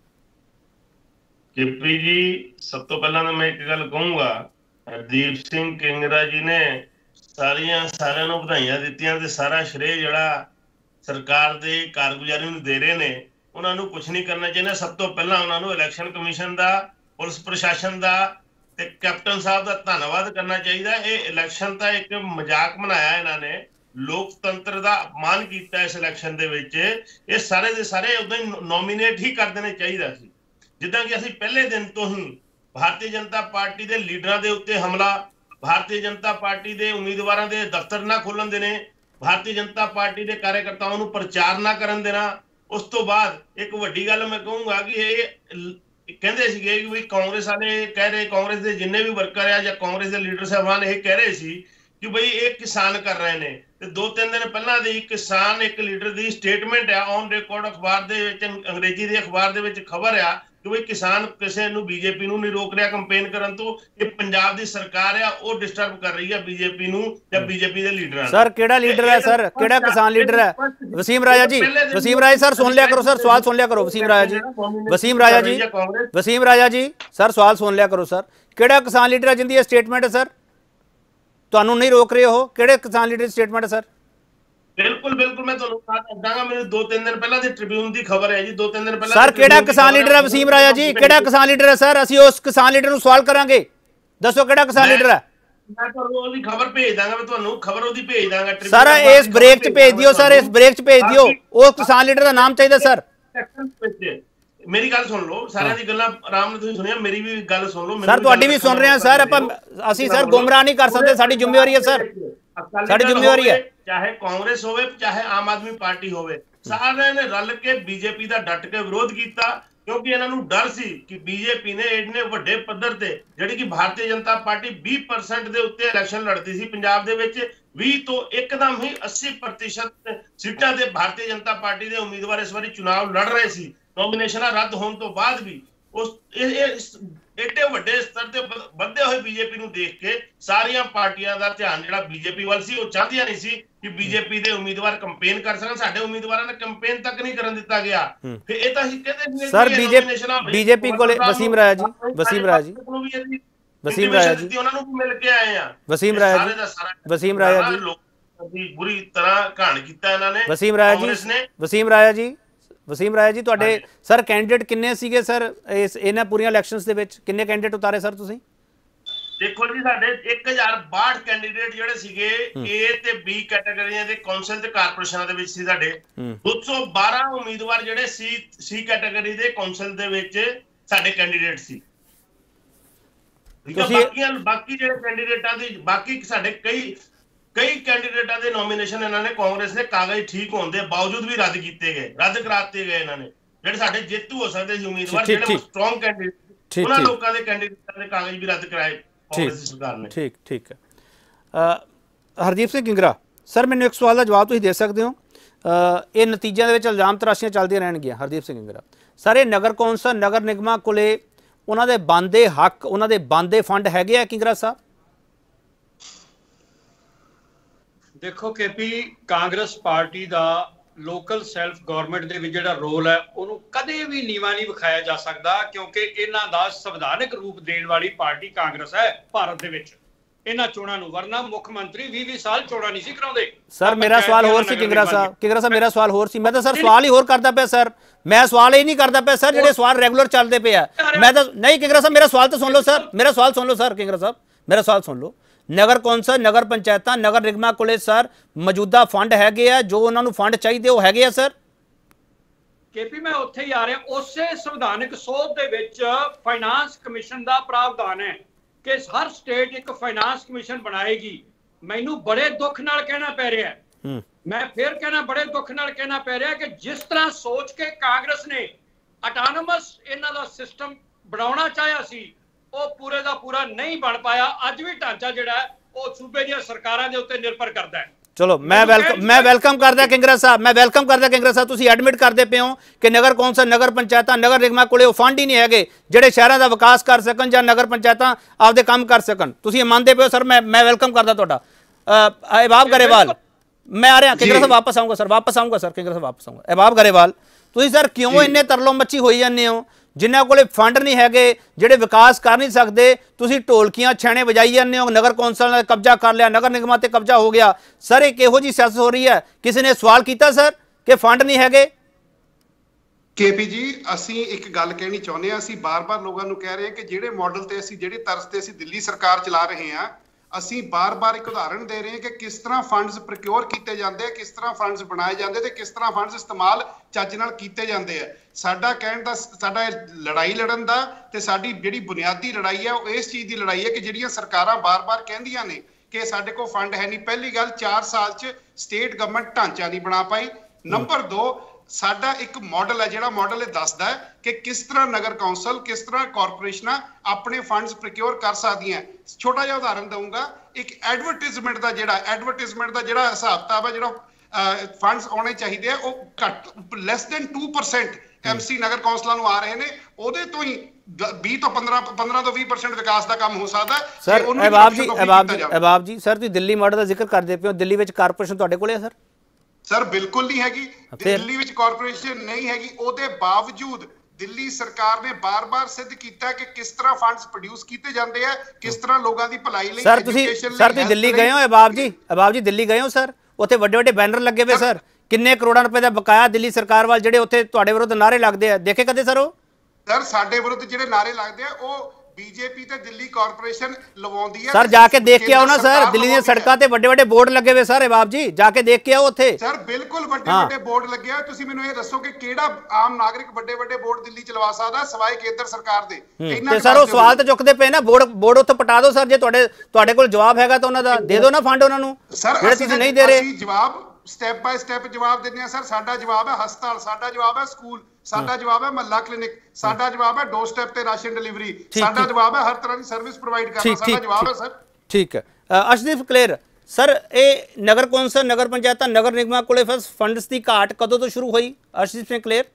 H: केपी जी, सब तो पहला तो मैं एक गल कहूंगा, हरदीप सिंह किंगरा जी ने सारियां नूं ਵਧਾਈਆਂ ਦਿੱਤੀਆਂ ਤੇ ਸਾਰਾ श्रेय ਜਿਹੜਾ ਸਰਕਾਰ ਦੇ ਕਾਰਗੁਜ਼ਾਰੀ ਨੂੰ ਦੇ ਰਹੇ ਨੇ, ਉਹਨਾਂ ਨੂੰ ਕੁਝ ਨਹੀਂ ਕਰਨਾ ਚਾਹੀਦਾ। ਸਭ ਤੋਂ ਪਹਿਲਾਂ ਉਹਨਾਂ ਨੂੰ ਇਲੈਕਸ਼ਨ ਕਮਿਸ਼ਨ ਦਾ, ਪੁਲਿਸ ਪ੍ਰਸ਼ਾਸਨ ਦਾ ਤੇ ਕੈਪਟਨ ਸਾਹਿਬ ਦਾ ਧੰਨਵਾਦ ਕਰਨਾ ਚਾਹੀਦਾ। ਇਹ ਇਲੈਕਸ਼ਨ ਤਾਂ ਇੱਕ ਮਜ਼ਾਕ ਬਣਾਇਆ ਇਹਨਾਂ ਨੇ, ਲੋਕਤੰਤਰ ਦਾ ਅਪਮਾਨ ਕੀਤਾ ਇਸ ਇਲੈਕਸ਼ਨ ਦੇ ਵਿੱਚ। ਇਹ ਸਾਰੇ ਦੇ ਸਾਰੇ ਉਦੋਂ ਹੀ ਨੋਮੀਨੇਟ ਹੀ ਕਰ ਦੇਣੇ ਚਾਹੀਦਾ ਸੀ, ਜਿੱਦਾਂ ਕਿ ਅਸੀਂ ਪਹਿਲੇ ਦਿਨ ਤੋਂ ਹੀ ਭਾਰਤੀ ਜਨਤਾ ਪਾਰਟੀ ਦੇ ਲੀਡਰਾਂ ਦੇ ਉੱਤੇ ਹਮਲਾ, ਭਾਰਤੀ ਜਨਤਾ ਪਾਰਟੀ ਦੇ ਉਮੀਦਵਾਰਾਂ ਦੇ ਦਫ਼ਤਰ ਨਾ ਖੋਲ੍ਹਣ ਦੇਣੇ, ਭਾਰਤੀ ਜਨਤਾ ਪਾਰਟੀ ਦੇ ਕਾਰਜਕਰਤਾਵਾਂ ਨੂੰ ਪ੍ਰਚਾਰ ਨਾ ਕਰਨ ਦੇਣਾ। ਉਸ ਤੋਂ ਬਾਅਦ ਇੱਕ ਵੱਡੀ ਗੱਲ ਮੈਂ ਕਹੂੰਗਾ ਕਿ ਇਹ ਕਹਿੰਦੇ ਸੀਗੇ ਕਿ ਵੀ ਕਾਂਗਰਸ ਵਾਲੇ ਕਹਿ ਰਹੇ, ਕਾਂਗਰਸ ਦੇ ਜਿੰਨੇ ਵੀ ਵਰਕਰ ਆ ਜਾਂ ਕਾਂਗਰਸ ਦੇ ਲੀਡਰ ਸਾਹਿਬਾਨ ਇਹ ਕਹਿ ਰਹੇ ਸੀ ਕਿ ਬਈ ਇਹ ਕਿਸਾਨ ਕਰ ਰਹੇ ਨੇ। ਤੇ 2-3 ਦਿਨ ਪਹਿਲਾਂ ਦੀ ਕਿਸਾਨ ਇੱਕ ਲੀਡਰ ਦੀ ਸਟੇਟਮੈਂਟ ਆ, ਔਨ ਰਿਕਾਰਡ ਅਖਬਾਰ ਦੇ ਵਿੱਚ, ਅੰਗਰੇਜ਼ੀ ਦੇ ਅਖਬਾਰ ਦੇ ਵਿੱਚ ਖਬਰ ਆ ਕਿ ਬਈ ਕਿਸਾਨ ਕਿਸੇ ਨੂੰ ਬੀਜੇਪੀ ਨੂੰ ਨਹੀਂ ਰੋਕ ਰਿਹਾ ਕੰਪੇਨ ਕਰਨ ਤੋਂ। ਇਹ ਪੰਜਾਬ ਦੀ ਸਰਕਾਰ ਆ, ਉਹ ਡਿਸਟਰਬ ਕਰ ਰਹੀ ਆ ਬੀਜੇਪੀ ਨੂੰ ਜਾਂ ਬੀਜੇਪੀ ਦੇ ਲੀਡਰਾਂ ਨੂੰ।
A: ਸਰ ਕਿਹੜਾ ਲੀਡਰ ਹੈ ਸਰ? ਕਿਹੜਾ ਕਿਸਾਨ ਲੀਡਰ ਹੈ? ਵਸੀਮ ਰਾਜਾ ਜੀ, ਵਸੀਮ ਰਾਜਾ ਸਰ ਸੁਣ ਲਿਆ ਕਰੋ ਸਰ, ਸਵਾਲ ਸੁਣ ਲਿਆ ਕਰੋ। ਵਸੀਮ ਰਾਜਾ ਜੀ, ਵਸੀਮ ਰਾਜਾ ਜੀ, ਵਸੀਮ ਰਾਜਾ ਜੀ ਸਰ ਸਵਾਲ ਸੁਣ ਲਿਆ ਕਰੋ ਸਰ। ਕਿਹੜਾ ਕਿਸਾਨ ਲੀਡਰ ਹੈ ਜਿੰਦੀ ਇਹ ਸਟੇਟਮੈਂਟ ਹੈ ਸਰ? ਤੁਹਾਨੂੰ ਨਹੀਂ ਰੋਕ ਰਹੇ ਹੋ, ਕਿਹੜੇ ਕਿਸਾਨ ਲੀਡਰ ਦੀ ਸਟੇਟਮੈਂਟ ਹੈ ਸਰ?
H: ਬਿਲਕੁਲ ਬਿਲਕੁਲ, ਮੈਂ ਤੁਹਾਨੂੰ ਦੱਸਾਂਗਾ, ਮੇਰੇ 2-3 ਦਿਨ ਪਹਿਲਾਂ ਦੀ ਟ੍ਰਿਬਿਊਨ ਦੀ ਖਬਰ ਹੈ ਜੀ। 2-3 ਦਿਨ ਪਹਿਲਾਂ
A: ਸਰ ਕਿਹੜਾ ਕਿਸਾਨ ਲੀਡਰ ਹੈ ਵਸੀਮ ਰਾਜਾ ਜੀ? ਕਿਹੜਾ ਕਿਸਾਨ ਲੀਡਰ ਹੈ ਸਰ? ਅਸੀਂ ਉਸ ਕਿਸਾਨ ਲੀਡਰ ਨੂੰ ਸਵਾਲ ਕਰਾਂਗੇ, ਦੱਸੋ ਕਿਹੜਾ ਕਿਸਾਨ ਲੀਡਰ ਹੈ?
H: ਮੈਂ ਤੁਹਾਨੂੰ ਉਹਦੀ ਖਬਰ ਭੇਜ ਦਾਂਗਾ, ਮੈਂ ਤੁਹਾਨੂੰ ਖਬਰ ਉਹਦੀ ਭੇਜ ਦਾਂਗਾ
A: ਸਰ। ਇਸ ਬ੍ਰੇਕ 'ਚ ਭੇਜ ਦਿਓ ਸਰ, ਇਸ ਬ੍ਰੇਕ 'ਚ ਭੇਜ ਦਿਓ, ਉਸ ਕਿਸਾਨ ਲੀਡਰ ਦਾ ਨਾਮ ਚਾਹੀਦਾ ਸਰ।
H: ਮੇਰੀ ਗੱਲ ਸੁਣ ਲਓ, ਸਾਰਿਆਂ ਦੀ ਗੱਲਾਂ ਆਰਾਮ ਨਾਲ ਤੁਸੀਂ ਸੁਣਿਆ, ਮੇਰੀ ਵੀ ਗੱਲ ਸੁਣ ਲਓ
A: ਸਰ। ਤੁਹਾਡੀ ਵੀ ਸੁਣ ਰਹੇ ਹਾਂ ਸਰ, ਅਸੀਂ ਸਰ ਗੁੰਮਰਾਹ ਨਹੀਂ ਕਰ ਸਕਦੇ, ਸਾਡੀ ਜ਼ਿੰਮੇਵਾਰੀ ਹੈ ਸਰ, ਸਾਡੀ ਜ਼ਿੰਮੇਵਾਰੀ ਹੈ।
H: ਚਾਹੇ ਕਾਂਗਰਸ ਹੋਵੇ ਚਾਹੇ ਆਮ ਆਦਮੀ ਪਾਰਟੀ ਹੋਵੇ, ਸਾਰਿਆਂ ਨੇ ਰਲ ਕੇ ਬੀਜੇਪੀ ਦਾ ਡਟ ਕੇ ਵਿਰੋਧ ਕੀਤਾ, ਕਿਉਂਕਿ ਇਹਨਾਂ ਨੂੰ ਡਰ ਸੀ ਕਿ ਬੀਜੇਪੀ ਨੇ ਇੰਨੇ ਵੱਡੇ ਪੱਧਰ ਤੇ, ਜਿਹੜੀ ਕਿ ਭਾਰਤੀ ਜਨਤਾ ਪਾਰਟੀ 20% ਦੇ ਉੱਤੇ ਇਲੈਕਸ਼ਨ ਲੜਦੀ ਸੀ ਪੰਜਾਬ ਦੇ ਵਿੱਚ, 20 ਤੋਂ ਇੱਕਦਮ ਹੀ 80% ਸੀਟਾਂ ਤੇ ਭਾਰਤੀ ਜਨਤਾ ਪਾਰਟੀ ਦੇ ਉਮੀਦਵਾਰ ਇਸ ਵਾਰੀ ਚੁਣਾਵ ਲੜ ਰਹੇ ਸੀ। ਨੋਮੀਨੇਸ਼ਨਾਂ ਰੱਦ ਹੋਣ ਤੋਂ ਬਾਅਦ ਵੀ ਉਸ ਏਡੇ ਵੱਡੇ ਸਤਰ ਤੇ ਵੱਧਦੇ ਹੋਏ ਬੀਜੇਪੀ ਨੂੰ ਦੇਖ ਕੇ ਸਾਰੀਆਂ ਪਾਰਟੀਆਂ ਦਾ ਧਿਆਨ ਜਿਹੜਾ ਬੀਜੇਪੀ ਵੱਲ ਸੀ, ਉਹ ਚਾਹਦੀਆਂ ਨਹੀਂ ਸੀ ਕਿ ਬੀਜੇਪੀ ਦੇ ਉਮੀਦਵਾਰ ਕੰਪੇਨ ਕਰ ਸਕਣ। ਸਾਡੇ ਉਮੀਦਵਾਰਾਂ ਨੇ ਕੰਪੇਨ ਤੱਕ ਨਹੀਂ ਕਰਨ ਦਿੱਤਾ ਗਿਆ। ਫਿਰ ਇਹ ਤਾਂ ਹੀ ਕਹਿੰਦੇ
A: ਸਰ ਬੀਜੇਪੀ ਕੋਲੇ ਵਸੀਮ ਰਾਜਾ ਜੀ, ਵਸੀਮ ਰਾਜਾ ਜੀ, ਵਸੀਮ ਰਾਜਾ ਜੀ, ਉਹਨਾਂ ਨੂੰ ਵੀ ਮਿਲ ਕੇ ਆਏ ਆ। ਵਸੀਮ ਰਾਜਾ ਜੀ, ਵਸੀਮ ਰਾਜਾ ਜੀ,
H: ਬੁਰੀ ਤਰ੍ਹਾਂ ਘਾਣ ਕੀਤਾ ਇਹਨਾਂ ਨੇ।
A: ਵਸੀਮ ਰਾਜਾ ਜੀ, ਵਸੀਮ ਰਾਜਾ ਜੀ, ਵਸੀਮ ਰਾਜਾ ਜੀ, ਤੁਹਾਡੇ ਸਰ ਕੈਂਡੀਡੇਟ ਕਿੰਨੇ ਸੀਗੇ ਸਰ ਇਹਨਾਂ ਪੂਰੀਆਂ ਇਲੈਕਸ਼ਨਸ ਦੇ ਵਿੱਚ? ਕਿੰਨੇ ਕੈਂਡੀਡੇਟ ਉਤਾਰੇ ਸਰ ਤੁਸੀਂ?
H: ਦੇਖੋ ਜੀ, ਸਾਡੇ 1062 ਕੈਂਡੀਡੇਟ ਜਿਹੜੇ ਸੀਗੇ ਏ ਤੇ ਬੀ ਕੈਟਾਗਰੀਆਂ ਦੇ ਕੌਂਸਲ ਤੇ ਕਾਰਪੋਰੇਸ਼ਨਾਂ ਦੇ ਵਿੱਚ ਸੀ। ਸਾਡੇ 212 ਉਮੀਦਵਾਰ ਜਿਹੜੇ ਸੀ ਕੈਟਾਗਰੀ ਦੇ ਕੌਂਸਲ ਦੇ ਵਿੱਚ ਸਾਡੇ ਕੈਂਡੀਡੇਟ ਸੀ। ਬਾਕੀ ਜਿਹੜੇ ਕੈਂਡੀਡੇਟਾਂ ਦੀ ਬਾਕੀ ਸਾਡੇ ਕਈ ਕੈਂਡੀਡੇਟਾਂ ਦੇ ਨੋਮੀਨੇਸ਼ਨ ਇਹਨਾਂ ਨੇ, ਕਾਂਗਰਸ ਨੇ ਕਾਗਜ਼ ਠੀਕ ਹੋਣ ਦੇ ਬਾਵਜੂਦ ਵੀ ਰੱਦ ਕੀਤੇ ਗਏ, ਰੱਦ ਕਰਾਤੇ ਗਏ ਇਹਨਾਂ ਨੇ। ਜਿਹੜੇ ਸਾਡੇ ਜੇਤੂ ਹੋ ਸਕਦੇ ਸੀ ਉਮੀਦਵਾਰ, ਜਿਹੜੇ ਸਟਰੋਂਗ ਕੈਂਡੀਡੇਟ, ਉਹਨਾਂ ਲੋਕਾਂ ਦੇ ਕੈਂਡੀਡੇਟਾਂ ਦੇ ਕਾਗਜ਼ ਵੀ ਰੱਦ ਕਰਾਏ ਕਾਂਗਰਸ ਦੀ ਸਰਕਾਰ ਨੇ।
A: ਠੀਕ ਹੈ। ਹਰਦੀਪ ਸਿੰਘ ਕਿੰਗਰਾ, ਸਰ ਮੈਨੂੰ ਇੱਕ ਸਵਾਲ ਦਾ ਜਵਾਬ ਤੁਸੀਂ ਦੇ ਸਕਦੇ ਹੋ? ਇਹ ਨਤੀਜਿਆਂ ਦੇ ਵਿੱਚ ਇਲਜ਼ਾਮ ਤਰਾਸ਼ੀਆਂ ਚੱਲਦੀਆਂ ਰਹਿਣਗੀਆਂ ਹਰਦੀਪ ਸਿੰਘ ਇੰਗਰਾ। ਸਰ ਇਹ ਨਗਰ ਕੌਂਸਲ ਨਗਰ ਨਿਗਮਾਂ ਕੋਲੇ ਉਹਨਾਂ ਦੇ ਬਣਦੇ ਹੱਕ, ਉਹਨਾਂ ਦੇ ਬਣਦੇ ਫੰਡ ਹੈਗੇ ਆ ਕਿੰਗਰਾ ਸਾਹਿਬ?
E: ਦੇਖੋ ਕੇਪੀ, ਕਾਂਗਰਸ ਪਾਰਟੀ ਦਾ ਲੋਕਲ ਸੈਲਫ ਗਵਰਨਮੈਂਟ ਦੇ ਵਿੱਚ ਜਿਹੜਾ ਰੋਲ ਹੈ ਉਹਨੂੰ ਕਦੇ ਵੀ ਨੀਵਾਂ ਨਹੀਂ ਵਿਖਾਇਆ ਜਾ ਸਕਦਾ, ਕਿਉਂਕਿ ਇਹਨਾਂ ਦਾ ਸੰਵਿਧਾਨਕ ਰੂਪ ਦੇਣ ਵਾਲੀ ਪਾਰਟੀ ਕਾਂਗਰਸ ਹੈ ਭਾਰਤ ਦੇ ਵਿੱਚ ਇਹਨਾਂ ਚੋਣਾਂ ਨੂੰ। ਵਰਨਾ ਮੁੱਖ ਮੰਤਰੀ 20-20 ਸਾਲ ਚੋਣਾਂ ਨਹੀਂ ਸੀ ਕਰਾਉਂਦੇ।
A: ਸਰ ਮੇਰਾ ਸਵਾਲ ਹੋਰ ਸੀ ਕਿੰਗਰਾ ਸਾਹਿਬ, ਮੇਰਾ ਸਵਾਲ ਹੋਰ ਸੀ। ਮੈਂ ਤਾਂ ਸਰ ਸਵਾਲ ਹੀ ਹੋਰ ਕਰਦਾ ਪਿਆ ਸਰ, ਮੈਂ ਸਵਾਲ ਇਹ ਨਹੀਂ ਕਰਦਾ ਪਿਆ ਸਰ ਜਿਹੜੇ ਸਵਾਲ ਰੈਗੂਲਰ ਚੱਲਦੇ ਪਏ ਆ। ਮੈਂ ਤਾਂ ਨਹੀਂ ਕਿੰਗਰਾ ਸਾਹਿਬ, ਮੇਰਾ ਸਵਾਲ ਤਾਂ ਸੁਣ ਲਓ ਸਰ, ਮੇਰਾ ਸਵਾਲ ਸੁਣ ਲਓ ਸਰ ਕਿੰਗਰਾ ਸਾਹਿਬ, ਮੇਰਾ ਸਵਾਲ ਸੁਣ ਲਓ। ਨਗਰ ਕੌਂਸਲ ਨਗਰ ਪੰਚਾਇਤਾਂ ਨਗਰ ਨਿਗਮਾਂ ਕੋਲੇ ਸਰ ਮੌਜੂਦਾ ਫੰਡ ਹੈਗੇ ਆ, ਜੋ ਉਹਨਾਂ ਨੂੰ ਫੰਡ ਚਾਹੀਦੇ ਉਹ ਹੈਗੇ ਆ ਸਰ?
E: ਕੇਪੀ ਮੈਂ ਉੱਥੇ ਹੀ ਆ ਰਿਹਾ, ਉਸੇ ਸੰਵਿਧਾਨਕ ਸੋਧ ਦੇ ਵਿੱਚ ਫਾਈਨਾਂਸ ਕਮਿਸ਼ਨ ਦਾ ਪ੍ਰਾਵਧਾਨ ਹੈ ਕਿ ਹਰ ਸਟੇਟ ਇੱਕ ਫਾਈਨਾਂਸ ਕਮਿਸ਼ਨ ਬਣਾਏਗੀ। ਮੈਨੂੰ ਬੜੇ ਦੁੱਖ ਨਾਲ ਕਹਿਣਾ ਪੈ ਰਿਹਾ ਹੈ, ਮੈਂ ਫਿਰ ਕਹਿਣਾ ਬੜੇ ਦੁੱਖ ਨਾਲ ਕਹਿਣਾ ਪੈ ਰਿਹਾ ਕਿ ਜਿਸ ਤਰ੍ਹਾਂ ਸੋਚ ਕੇ ਕਾਂਗਰਸ ਨੇ ਆਟੋਨੋਮਸ ਇਹਨਾਂ ਦਾ ਸਿਸਟਮ ਬਣਾਉਣਾ ਚਾਹਿਆ ਸੀ ਉਹ ਪੂਰੇ ਦਾ ਪੂਰਾ ਨਹੀਂ ਬਣ ਪਾਇਆ। ਅੱਜ ਵੀ ਢਾਂਚਾ ਜਿਹੜਾ ਹੈ ਉਹ ਸੂਬੇ ਦੀਆਂ ਸਰਕਾਰਾਂ ਦੇ ਉੱਤੇ ਨਿਰਭਰ ਕਰਦਾ ਹੈ। ਚਲੋ ਮੈਂ ਵੈਲਕਮ ਕਰਦਾ ਕਿੰਗਰਾ ਸਾਹਿਬ, ਮੈਂ ਵੈਲਕਮ ਕਰਦਾ ਕਿੰਗਰਾ ਸਾਹਿਬ, ਤੁਸੀਂ ਐਡਮਿਟ ਕਰਦੇ ਪਏ ਹੋ ਕਿ ਨਗਰ ਕੌਂਸਲ ਨਗਰ ਪੰਚਾਇਤਾਂ ਨਗਰ ਨਿਗਮਾਂ ਕੋਲੇ ਉਹ ਫੰਡ ਹੀ ਨਹੀਂ ਹੈਗੇ ਜਿਹੜੇ ਸ਼ਹਿਰਾਂ ਦਾ ਵਿਕਾਸ ਕਰ ਸਕਣ ਜਾਂ ਨਗਰ ਪੰਚਾਇਤਾਂ ਆਪਦੇ ਕੰਮ ਕਰ ਸਕਣ। ਤੁਸੀਂ ਇਹ ਮੰਨਦੇ ਪਏ ਹੋ ਸਰ? ਮੈਂ ਵੈਲਕਮ ਕਰਦਾ ਤੁਹਾਡਾ। ਅਹਿਬਾਬ ਗਰੇਵਾਲ, ਮੈਂ ਆ ਰਿਹਾ ਕਿੰਗਰਾ ਸਾਹਿਬ, ਵਾਪਸ ਆਊਂਗਾ ਸਰ, ਕਿੰਗਰਾ ਸਾਹਿਬ ਵਾਪਸ ਆਊਂਗਾ। ਅਹਿਬਾਬ ਗਰੇਵਾਲ, ਤੁਸੀਂ ਸਰ ਕਿਉਂ ਇੰਨੇ ਤਰਲੋ ਮੱਛੀ ਹੋਈ ਜਾਂਦੇ ਹੋ? ਜਿਨ੍ਹਾਂ ਕੋਲੇ ਫੰਡ ਨਹੀਂ ਹੈਗੇ, ਜਿਹੜੇ ਵਿਕਾਸ ਕਰ ਨਹੀਂ ਸਕਦੇ, ਤੁਸੀਂ ਢੋਲਕੀਆਂ ਛੈਣੇ ਵਜਾਈ ਜਾਂਦੇ ਹੋ। ਨਗਰ ਕੌਂਸਲ ਨੇ ਕਬਜ਼ਾ ਕਰ ਲਿਆ, ਨਗਰ ਨਿਗਮਾਂ ਤੇ ਕਬਜ਼ਾ ਹੋ ਗਿਆ। ਸਰ ਇਹ ਕਿਹੋ ਜੀ ਸਿਆਸਤ ਹੋ ਰਹੀ ਹੈ? ਕਿਸੇ ਨੇ ਸਵਾਲ ਕੀਤਾ ਸਰ ਕਿ ਫੰਡ ਨਹੀਂ ਹੈਗੇ?
G: ਕੇਪੀ ਜੀ, ਅਸੀਂ ਇੱਕ ਗੱਲ ਕਹਿਣੀ ਚਾਹੁੰਦੇ ਹਾਂ, ਅਸੀਂ ਬਾਰ-ਬਾਰ ਲੋਕਾਂ ਨੂੰ ਕਹਿ ਰਹੇ ਹਾਂ ਕਿ ਜਿਹੜੇ ਮਾਡਲ ਤੇ ਅਸੀਂ ਜਿਹੜੇ ਤਰਜ਼ ਤੇ ਅਸੀਂ ਦਿੱਲੀ ਸਰਕਾਰ ਚਲਾ ਰਹੇ ਹਾਂ, ਅਸੀਂ ਬਾਰ-ਬਾਰ ਇੱਕ ਉਦਾਹਰਣ ਦੇ ਰਹੇ ਹਾਂ ਕਿ ਕਿਸ ਤਰ੍ਹਾਂ ਫੰਡਸ ਪ੍ਰੋਕਿਉਰ ਕੀਤੇ ਜਾਂਦੇ ਆ, ਕਿਸ ਤਰ੍ਹਾਂ ਫੰਡਸ ਬਣਾਏ ਜਾਂਦੇ ਤੇ ਕਿਸ ਤਰ੍ਹਾਂ ਫੰਡਸ ਇਸਤੇਮਾਲ ਚੱਜ ਨਾਲ ਕੀਤੇ ਜਾਂਦੇ ਆ। ਸਾਡਾ ਕਹਿਣ ਦਾ, ਸਾਡਾ ਲੜਾਈ ਲੜਨ ਦਾ ਤੇ ਸਾਡੀ ਜਿਹੜੀ ਬੁਨਿਆਦੀ ਲੜਾਈ ਹੈ ਉਹ ਇਸ ਚੀਜ਼ ਦੀ ਲੜਾਈ ਹੈ ਕਿ ਜਿਹੜੀਆਂ ਸਰਕਾਰਾਂ ਬਾਰ-ਬਾਰ ਕਹਿੰਦੀਆਂ ਨੇ ਕਿ ਸਾਡੇ ਕੋਲ ਫੰਡ ਹੈ ਨਹੀਂ। ਪਹਿਲੀ ਗੱਲ, 4 ਸਾਲ 'ਚ ਸਟੇਟ ਗਵਰਨਮੈਂਟ ਢਾਂਚਾ ਨਹੀਂ ਬਣਾ ਪਾਈ। ਨੰਬਰ 2, ਸਾਡਾ ਇੱਕ ਮਾਡਲ ਹੈ ਜਿਹੜਾ ਮਾਡਲ ਇਹ ਦੱਸਦਾ ਹੈ ਕਿ ਕਿਸ ਤਰ੍ਹਾਂ ਨਗਰ ਕੌਂਸਲ, ਕਿਸ ਤਰ੍ਹਾਂ ਕਾਰਪੋਰੇਸ਼ਨਾਂ ਆਪਣੇ ਫੰਡਸ ਪ੍ਰੋਕਿਉਰ ਕਰ ਸਕਦੀਆਂ। ਛੋਟਾ ਜਿਹਾ ਉਦਾਹਰਨ ਦਊਂਗਾ, ਇੱਕ ਐਡਵਰਟਾਈਜ਼ਮੈਂਟ ਦਾ ਜਿਹੜਾ ਹਿਸਾਬ ਕਿਤਾਬ ਹੈ, ਜਿਹੜਾ ਫੰਡਸ ਆਉਣੇ ਚਾਹੀਦੇ ਆ ਉਹ ਘੱਟ, ਲੈਸ ਦੈਨ 2% ਐਮਸੀ ਨਗਰ ਕੌਂਸਲਾਂ ਨੂੰ ਆ ਰਹੇ ਨੇ। ਉਹਦੇ ਤੋਂ ਹੀ 20 ਤੋਂ 15 ਤੋਂ 20% ਵਿਕਾਸ ਦਾ ਕੰਮ ਹੋ ਸਕਦਾ
A: ਸਰ। ਅਹਿਬਾਬ ਜੀ ਸਰ, ਤੁਸੀਂ ਦਿੱਲੀ ਮਾਡਲ ਦਾ ਜ਼ਿਕਰ ਕਰਦੇ ਪਏ ਹੋ, ਦਿੱਲੀ ਵਿੱਚ ਕਾਰਪੋਰੇਸ਼ਨ ਤੁਹਾਡੇ ਕੋਲੇ ਹੈ ਸਰ?
G: ਸਰ ਬਿਲਕੁਲ ਨਹੀਂ ਹੈਗੀ, ਦਿੱਲੀ ਵਿੱਚ ਕਾਰਪੋਰੇਸ਼ਨ ਨਹੀਂ ਹੈਗੀ। ਉਹਦੇ ਬਾਵਜੂਦ ਦਿੱਲੀ ਸਰਕਾਰ ਨੇ ਬਾਰ-ਬਾਰ ਸਿੱਧ ਕੀਤਾ ਕਿ ਕਿਸ ਤਰ੍ਹਾਂ ਫੰਡਸ ਪ੍ਰੋਡਿਊਸ ਕੀਤੇ ਜਾਂਦੇ ਆ, ਕਿਸ ਤਰ੍ਹਾਂ ਲੋਕਾਂ ਦੀ ਭਲਾਈ ਲਈ,
A: ਐਜੂਕੇਸ਼ਨ ਲਈ। ਸਰ ਤੁਸੀਂ ਦਿੱਲੀ ਗਏ ਹੋ ਅਹਿਬਾਬ ਜੀ ਦਿੱਲੀ ਗਏ ਹੋ ਸਰ? ਉੱਥੇ ਵੱਡੇ ਵੱਡੇ ਬੈਨਰ ਲੱਗੇ ਹੋਏ ਸਰ, ਕਿੰਨੇ ਕਰੋੜਾਂ ਰੁਪਏ ਦਾ ਬਕਾਇਆ ਦਿੱਲੀ ਸਰਕਾਰ ਵੱਲ, ਜਿਹੜੇ ਉੱਥੇ ਤੁਹਾਡੇ ਵਿਰੁੱਧ ਨਾਰੇ ਲੱਗਦੇ ਆ, ਦੇਖੇ ਕਦੇ ਸਰ? ਉਹ
G: ਸਰ ਸਾਡੇ ਵਿਰੁੱਧ ਜਿਹੜੇ ਨਾਰੇ ਲੱਗਦੇ ਆ ਉਹ ਬੀਜੇਪੀ ਤੇ ਦਿੱਲੀ ਕਾਰਪੋਰੇਸ਼ਨ ਲਵਾਉਂਦੀ ਹੈ।
A: ਸਰ ਜਾ ਕੇ ਦੇਖ ਕੇ ਆਓ ਨਾ ਸਰ, ਦਿੱਲੀ ਦੀਆਂ ਸੜਕਾਂ ਤੇ ਵੱਡੇ ਵੱਡੇ ਬੋਰਡ ਲੱਗੇ ਹੋਏ ਸਰ। ਅਹਿਬਾਬ ਜੀ ਜਾ ਕੇ ਦੇਖ ਕੇ ਆਓ ਉੱਥੇ।
G: ਸਰ ਬਿਲਕੁਲ ਵੱਡੇ ਵੱਡੇ ਬੋਰਡ ਲੱਗੇ ਆ। ਤੁਸੀਂ ਮੈਨੂੰ ਇਹ ਦੱਸੋ ਕਿ ਕਿਹੜਾ ਆਮ ਨਾਗਰਿਕ ਵੱਡੇ ਵੱਡੇ ਬੋਰਡ ਦਿੱਲੀ ਚ ਲਵਾ ਸਕਦਾ ਸਿਵਾਏ ਕੇਂਦਰ ਸਰਕਾਰ ਦੇ?
A: ਤੇ ਸਰ ਉਹ ਸਵਾਲ ਤਾਂ ਚੁੱਕਦੇ ਪਏ ਨਾ, ਬੋਰਡ ਉੱਥੇ ਪਟਾ ਦਿਓ ਸਰ। ਜੇ ਤੁਹਾਡੇ ਕੋਲ ਜਵਾਬ ਹੈਗਾ ਤਾਂ ਉਹਨਾਂ ਦਾ ਦੇ ਦਿਓ ਨਾ ਫੰਡ ਉਹਨਾਂ ਨੂੰ, ਜਿਹੜੇ ਤੁਸੀਂ ਨਹੀਂ ਦੇ ਰਹੇ।
G: ਅਸੀਂ ਜਵਾਬ ਸਟੈਪ ਬਾय ਸਟੈਪ ਜਵਾਬ ਦਿੰਦੇ ਆ ਸਰ। ਸਾਡਾ ਜਵਾਬ ਹੈ ਹਸਪਤਾਲ, ਸਾਡਾ ਜਵਾਬ ਹੈ ਸਕੂਲ, ਸਾਡਾ ਜਵਾਬ ਹੈ ਮਹੱਲਾ ਕਲੀਨਿਕ, ਸਾਡਾ ਜਵਾਬ ਹੈ ਡੋਰ ਸਟੈਪ ਤੇ ਰਾਸ਼ਨ ਡਿਲੀਵਰੀ, ਸਾਡਾ ਜਵਾਬ ਹੈ ਹਰ ਤਰ੍ਹਾਂ ਦੀ ਸਰਵਿਸ ਪ੍ਰੋਵਾਈਡ ਕਰਨਾ, ਸਾਡਾ ਜਵਾਬ ਹੈ ਸਰ।
A: ਠੀਕ ਹੈ। ਅਰਸ਼ਦੀਪ ਕਲੇਰ ਸਰ, ਇਹ ਨਗਰ ਕੌਂਸਲ ਨਗਰ ਪੰਚਾਇਤਾਂ ਨਗਰ ਨਿਗਮਾਂ ਕੋਲੇ ਫੰਡਸ ਦੀ ਘਾਟ ਕਦੋਂ ਤੋਂ ਸ਼ੁਰੂ ਹੋਈ? ਅਰਸ਼ਦੀਪ ਸਿੰਘ ਕਲੇਰ,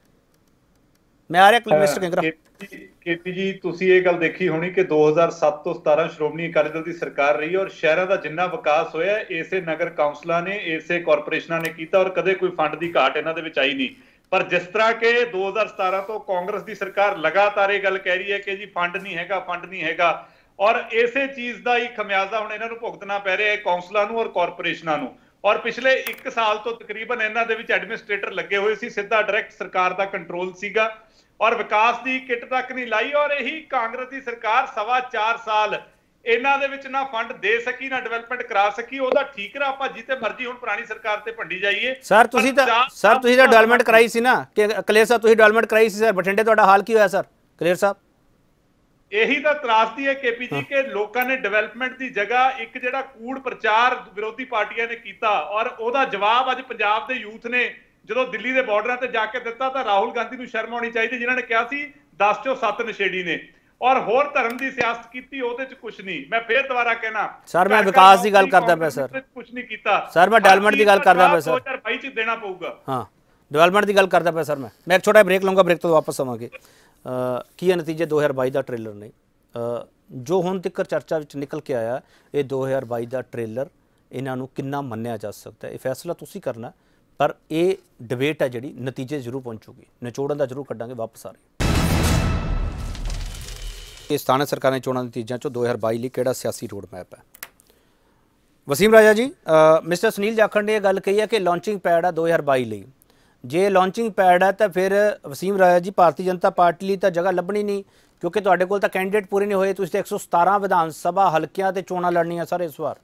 A: ਮੈਂ ਆ ਰਿਹਾ ਮਿਸਟਰ ਕਿੰਗਰਾ।
F: ਕੇਪੀ ਜੀ, ਤੁਸੀਂ ਇਹ ਗੱਲ ਦੇਖੀ ਹੋਣੀ ਕਿ 2007 ਤੋਂ 17 ਸ਼੍ਰੋਮਣੀ ਅਕਾਲੀ ਦਲ ਦੀ ਸਰਕਾਰ ਰਹੀ ਔਰ ਸ਼ਹਿਰਾਂ ਦਾ ਜਿੰਨਾ ਵਿਕਾਸ ਹੋਇਆ ਇਸੇ ਨਗਰ ਕੌਂਸਲਾਂ ਨੇ, ਇਸੇ ਕਾਰਪੋਰੇਸ਼ਨਾਂ ਨੇ ਕੀਤਾ ਔਰ ਕਦੇ ਕੋਈ ਫੰਡ ਦੀ ਘਾਟ ਇਹਨਾਂ ਦੇ ਵਿੱਚ ਆਈ ਨਹੀਂ। ਪਰ ਜਿਸ ਤਰ੍ਹਾਂ ਕਿ 2017 ਤੋਂ ਕਾਂਗਰਸ ਦੀ ਸਰਕਾਰ ਲਗਾਤਾਰ ਇਹ ਗੱਲ ਕਹਿ ਰਹੀ ਹੈ ਕਿ ਜੀ ਫੰਡ ਨਹੀਂ ਹੈਗਾ ਔਰ ਇਸੇ ਚੀਜ਼ ਦਾ ਹੀ ਖਮਿਆਜ਼ਾ ਹੁਣ ਇਹਨਾਂ ਨੂੰ ਭੁਗਤਣਾ ਪੈ ਰਿਹਾ ਹੈ, ਕੌਂਸਲਾਂ ਨੂੰ ਔਰ ਕਾਰਪੋਰੇਸ਼ਨਾਂ ਨੂੰ। ਔਰ ਪਿਛਲੇ 1 ਸਾਲ ਤੋਂ ਤਕਰੀਬਨ ਇਹਨਾਂ ਦੇ ਵਿੱਚ ਐਡਮਿਨਿਸਟ੍ਰੇਟਰ ਲੱਗੇ ਹੋਏ ਸੀ, ਸਿੱਧਾ ਡਾਇਰੈਕਟ ਸਰਕਾਰ ਦਾ ਕੰਟਰੋਲ ਸੀਗਾ ਔਰ ਵਿਕਾਸ ਦੀ ਕਿੱਟ ਤੱਕ ਨਹੀਂ ਲਾਈ। ਔਰ ਇਹੀ ਕਾਂਗਰਸ ਦੀ ਸਰਕਾਰ 4.25 ਸਾਲ ਇਹਨਾਂ ਦੇ ਵਿੱਚ ਨਾ ਫੰਡ ਦੇ ਸਕੀ, ਨਾ ਡਿਵੈਲਪਮੈਂਟ ਕਰਾ ਸਕੀ। ਉਹਦਾ ਠੀਕਰਾ ਆਪਾਂ ਜਿੱਤੇ ਮਰਜ਼ੀ ਹੁਣ ਪੁਰਾਣੀ ਸਰਕਾਰ ਤੇ ਭੰਡੀ ਜਾਈਏ।
A: ਸਰ ਤੁਸੀਂ ਤਾਂ ਡਿਵੈਲਪਮੈਂਟ ਕਰਾਈ ਸੀ ਨਾ, ਕਿ ਕਲੇਰ ਸਾਹਿਬ ਤੁਸੀਂ ਡਿਵੈਲਪਮੈਂਟ ਕਰਾਈ ਸੀ ਸਰ ਬਠਿੰਡੇ, ਤੁਹਾਡਾ ਹਾਲ ਕੀ ਹੋਇਆ ਸਰ ਕਲੇਰ ਸਾਹਿਬ?
F: ਇਹੀ ਤਾਂ ਤਰਾਸਦੀ ਹੈ ਕੇਪੀ ਜੀ ਕਿ ਲੋਕਾਂ ਨੇ ਡਿਵੈਲਪਮੈਂਟ ਦੀ ਜਗ੍ਹਾ ਇੱਕ ਜਿਹੜਾ ਕੂੜ ਪ੍ਰਚਾਰ ਵਿਰੋਧੀ ਪਾਰਟੀਆਂ ਨੇ ਕੀਤਾ ਔਰ ਉਹਦਾ ਜਵਾਬ ਅੱਜ ਪੰਜਾਬ ਦੇ ਯੂਥ ਨੇ ਜਦੋਂ ਦਿੱਲੀ ਦੇ ਬਾਰਡਰਾਂ ਤੇ ਜਾ ਕੇ ਦਿੱਤਾ ਤਾਂ ਰਾਹੁਲ ਗਾਂਧੀ ਨੂੰ ਸ਼ਰਮ ਆਉਣੀ ਚਾਹੀਦੀ, ਜਿਨ੍ਹਾਂ ਨੇ ਕਿਹਾ ਸੀ 10 ਚੋਂ 7 ਨਸ਼ੇੜੀ ਨੇ। ਔਰ ਹੋਰ ਧਰਮ ਦੀ ਸਿਆਸਤ ਕੀਤੀ, ਉਹਦੇ ਚ ਕੁਝ ਨਹੀਂ। ਮੈਂ ਫੇਰ ਦੁਬਾਰਾ ਕਹਿਣਾ
A: ਸਰ, ਮੈਂ ਵਿਕਾਸ ਦੀ ਗੱਲ ਕਰਦਾ ਪਿਆ ਸਰ,
F: ਕੁਝ ਨਹੀਂ ਕੀਤਾ
A: ਸਰ, ਮੈਂ ਡਿਵੈਲਪਮੈਂਟ ਦੀ ਗੱਲ ਕਰਦਾ ਪਿਆ ਸਰ,
F: 2022 ਚ ਦੇਣਾ ਪਊਗਾ।
A: ਹਾਂ, ਡਿਵੈਲਪਮੈਂਟ ਦੀ ਗੱਲ ਕਰਦਾ ਪਿਆ ਸਰ। ਮੈਂ ਇੱਕ ਛੋਟਾ ਬ੍ਰੇਕ ਲਵਾਂਗਾ, ਬ੍ਰੇਕ ਤੋਂ ਵਾਪਸ ਆਵਾਂਗੇ। ਕੀ ਨਤੀਜੇ 2022 ਦਾ ਟ੍ਰੇਲਰ ਨੇ ਜੋ ਹੁਣ ਤੱਕ ਚਰਚਾ ਵਿੱਚ ਨਿਕਲ ਕੇ ਆਇਆ, ਇਹ 2022 ਦਾ ਟ੍ਰੇਲਰ ਇਹਨਾਂ ਨੂੰ ਕਿੰਨਾ ਮੰਨਿਆ ਜਾ ਸਕਦਾ, ਇਹ ਫੈਸਲਾ ਤੁਸੀਂ ਕਰਨਾ। ਪਰ ਇਹ ਡਿਬੇਟ ਹੈ ਜਿਹੜੀ ਨਤੀਜੇ ਜ਼ਰੂਰ ਪਹੁੰਚੂਗੀ, ਨਿਚੋੜਨ ਦਾ ਜ਼ਰੂਰ ਕੱਢਾਂਗੇ। ਵਾਪਸ ਆ ਰਹੇ ਇਹ ਸਥਾਨਕ ਸਰਕਾਰਾਂ ਦੀ ਚੋਣਾਂ ਦੇ ਨਤੀਜਿਆਂ ਚੋਂ 2022 ਲਈ ਕਿਹੜਾ ਸਿਆਸੀ ਰੋਡ ਮੈਪ ਹੈ। ਵਸੀਮ ਰਾਜਾ ਜੀ, ਮਿਸਟਰ ਸੁਨੀਲ ਜਾਖੜ ਨੇ ਇਹ ਗੱਲ ਕਹੀ ਹੈ ਕਿ ਲਾਂਚਿੰਗ ਪੈਡ ਹੈ 2022 ਲਈ। ਜੇ ਲਾਂਚਿੰਗ ਪੈਡ ਹੈ ਤਾਂ ਫਿਰ ਵਸੀਮ ਰਾਜਾ ਜੀ, ਭਾਰਤੀ ਜਨਤਾ ਪਾਰਟੀ ਲਈ ਤਾਂ ਜਗ੍ਹਾ ਲੱਭਣੀ ਨਹੀਂ, ਕਿਉਂਕਿ ਤੁਹਾਡੇ ਕੋਲ ਤਾਂ ਕੈਂਡੀਡੇਟ ਪੂਰੇ ਨਹੀਂ ਹੋਏ। ਤੁਸੀਂ 117 ਵਿਧਾਨ ਸਭਾ ਹਲਕਿਆਂ ਤੇ ਚੋਣਾਂ ਲੜਨੀਆਂ ਸਰ ਇਸ ਵਾਰ।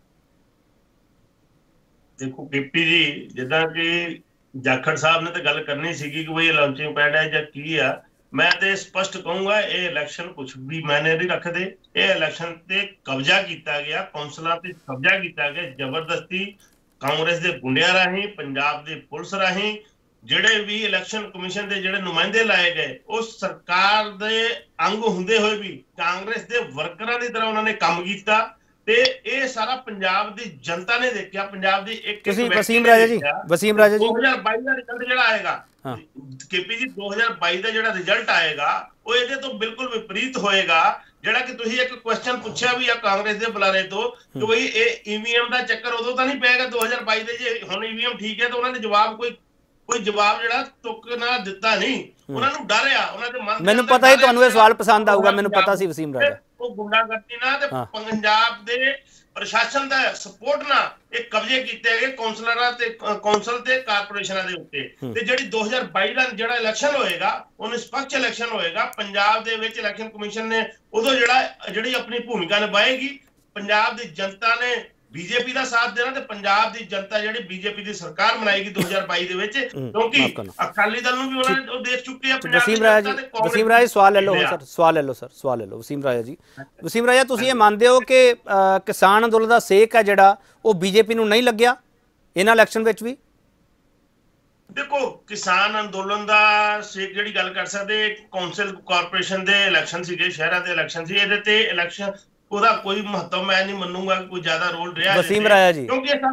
H: ਦੇਖੋ ਪੀਪੀ ਜੀ, ਜਿੱਦਾਂ ਕਿ ਜਾਖੜ ਸਾਹਿਬ ਨੇ ਤਾਂ ਗੱਲ ਕਰਨੀ ਸੀਗੀ ਕਿ ਬਈ ਇਹ ਲਾਂਚਿੰਗ ਪੈਡ ਹੈ ਜਾਂ ਕੀ ਆ, ਮੈਂ ਤੇ ਸਪਸ਼ਟ ਕਹੂੰਗਾ ਇਹ ਇਲੈਕਸ਼ਨ ਕੁਝ ਵੀ ਮਾਇਨੇ ਨਹੀਂ ਰੱਖਦੇ। ਇਹ ਇਲੈਕਸ਼ਨ ਤੇ ਕਬਜ਼ਾ ਕੀਤਾ ਗਿਆ, ਕੌਂਸਲਾਂ ਤੇ ਕਬਜ਼ਾ ਕੀਤਾ ਗਿਆ ਜ਼ਬਰਦਸਤੀ, ਕਾਂਗਰਸ ਦੇ ਗੁੰਡਿਆਂ ਰਾਹੀਂ, ਪੰਜਾਬ ਦੇ ਪੁਲਿਸ ਰਾਹੀਂ। ਜਿਹੜੇ ਵੀ ਇਲੈਕਸ਼ਨ ਕਮਿਸ਼ਨ ਦੇ ਜਿਹੜੇ ਨੁਮਾਇੰਦੇ ਲਾਏ ਗਏ, ਉਸ ਸਰਕਾਰ ਦੇ ਅੰਗ ਹੁੰਦੇ ਹੋਏ ਵੀ ਕਾਂਗਰਸ ਦੇ ਵਰਕਰਾਂ ਦੀ ਤਰ੍ਹਾਂ ਉਹਨਾਂ ਨੇ ਕੰਮ ਕੀਤਾ। ਤੇ ਇਹ ਸਾਰਾ ਪੰਜਾਬ ਦੀ ਜਨਤਾ ਨੇ ਦੇਖਿਆ, ਪੰਜਾਬ ਦੀ ਇੱਕ
A: ਤੁਸੀਂ ਵਸੀਮ ਰਾਜਾ ਜੀ
H: 2022 ਦਾ ਰਿਜ਼ਲਟ ਜਿਹੜਾ ਆਏਗਾ, ਕੇਪੀ ਜੀ 2022 ਦਾ ਜਿਹੜਾ ਰਿਜ਼ਲਟ ਆਏਗਾ ਉਹ ਇਹਦੇ ਤੋਂ ਬਿਲਕੁਲ ਵਿਪਰੀਤ ਹੋਏਗਾ। ਜਿਹੜਾ ਕਿ ਤੁਸੀਂ ਇੱਕ ਕੁਐਸਚਨ ਪੁੱਛਿਆ ਵੀ ਆ ਕਾਂਗਰਸ ਦੇ ਬੁਲਾਰੇ ਤੋਂ ਕਿ ਬਈ ਇਹ ਈਵੀਐਮ ਦਾ ਚੱਕਰ ਉਦੋਂ ਤਾਂ ਨਹੀਂ ਪਏਗਾ 2022 ਦੇ, ਜੇ ਹੁਣ ਈਵੀਐਮ ਠੀਕ ਹੈ ਤਾਂ ਉਹਨਾਂ ਨੇ ਜਵਾਬ ਕੋਈ ਜਵਾਬ ਜਿਹੜਾ ਤੁੱਕ ਨਾ ਦਿੱਤਾ ਨਹੀਂ। ਉਹਨਾਂ ਨੂੰ ਡਰ ਆ, ਉਹਨਾਂ ਦੇ ਮਨ,
A: ਮੈਨੂੰ ਪਤਾ ਹੀ ਤੁਹਾਨੂੰ ਇਹ ਸਵਾਲ ਪਸੰਦ ਆਊਗਾ, ਮੈਨੂੰ ਪਤਾ ਸੀ ਵਸੀਮ ਰਾਜਾ।
H: ਉਹ ਗੁੰਡਾਗਰਦੀ ਨਾਲ ਤੇ ਪੰਜਾਬ ਦੇ ਪ੍ਰਸ਼ਾਸਨ ਦਾ ਸਪੋਰਟ ਨਾਲ ਇਹ ਕਬਜ਼ੇ ਕੀਤੇ ਗਏ ਕੌਂਸਲਰਾਂ ਤੇ ਕੌਂਸਲ ਤੇ ਕਾਰਪੋਰੇਸ਼ਨਾਂ ਦੇ ਉੱਤੇ। ਤੇ ਜਿਹੜੀ 2022 ਦਾ ਜਿਹੜਾ ਇਲੈਕਸ਼ਨ ਹੋਏਗਾ ਉਹ ਨਿਸ਼ਪਕਸ਼ ਇਲੈਕਸ਼ਨ ਹੋਏਗਾ। ਪੰਜਾਬ ਦੇ ਵਿੱਚ ਇਲੈਕਸ਼ਨ ਕਮਿਸ਼ਨ ਨੇ ਉਦੋਂ ਜਿਹੜੀ ਆਪਣੀ ਭੂਮਿਕਾ ਨਿਭਾਏਗੀ। ਪੰਜਾਬ ਦੀ ਜਨਤਾ ਨੇ ਬੀਜੇਪੀ ਦਾ ਸਾਥ ਦੇਣਾ ਤੇ ਪੰਜਾਬ ਦੀ ਜਨਤਾ ਜਿਹੜੀ ਬੀਜੇਪੀ ਦੀ ਸਰਕਾਰ ਬਣਾਏਗੀ 2022 ਦੇ ਵਿੱਚ, ਕਿਉਂਕਿ ਅਕਾਲੀ ਦਲ ਨੂੰ ਵੀ ਉਹਨਾਂ ਨੇ ਉਹ ਦੇਖ ਚੁੱਕੇ ਆ।
A: ਵਸੀਮ ਰਾਜਾ ਜੀ ਸਵਾਲ ਲੈ ਲਓ ਸਰ, ਸਵਾਲ ਲੈ ਲਓ ਵਸੀਮ ਰਾਜਾ ਜੀ। ਵਸੀਮ ਰਾਜਾ, ਤੁਸੀਂ ਇਹ ਮੰਨਦੇ ਹੋ ਕਿ ਕਿਸਾਨ ਅੰਦੋਲਨ ਦਾ ਸੇਕ ਹੈ ਜਿਹੜਾ ਉਹ ਬੀਜੇਪੀ ਨੂੰ ਨਹੀਂ ਲੱਗਿਆ ਇਹਨਾਂ ਇਲੈਕਸ਼ਨ ਵਿੱਚ ਵੀ?
H: ਦੇਖੋ, ਕਿਸਾਨ ਅੰਦੋਲਨ ਦਾ ਸੇਕ ਜਿਹੜੀ ਗੱਲ ਕਰ ਸਕਦੇ, ਕੌਂਸਲ ਕਾਰਪੋਰੇਸ਼ਨ ਦੇ ਇਲੈਕਸ਼ਨ ਸੀਗੇ, ਸ਼ਹਿਰਾਂ ਦੇ ਇਲੈਕਸ਼ਨ ਸੀ, ਇਹਦੇ ਤੇ ਇਲੈਕਸ਼ਨ ਉਹਦਾ ਕੋਈ ਮਹੱਤਵ ਮੈਂ ਨਹੀਂ ਮੰਨੂਗਾ ਕਿ ਕੋਈ ਜ਼ਿਆਦਾ ਰੋਲ ਰਿਹਾ।
A: ਵਸੀਮ ਰਾਜਾ ਜੀ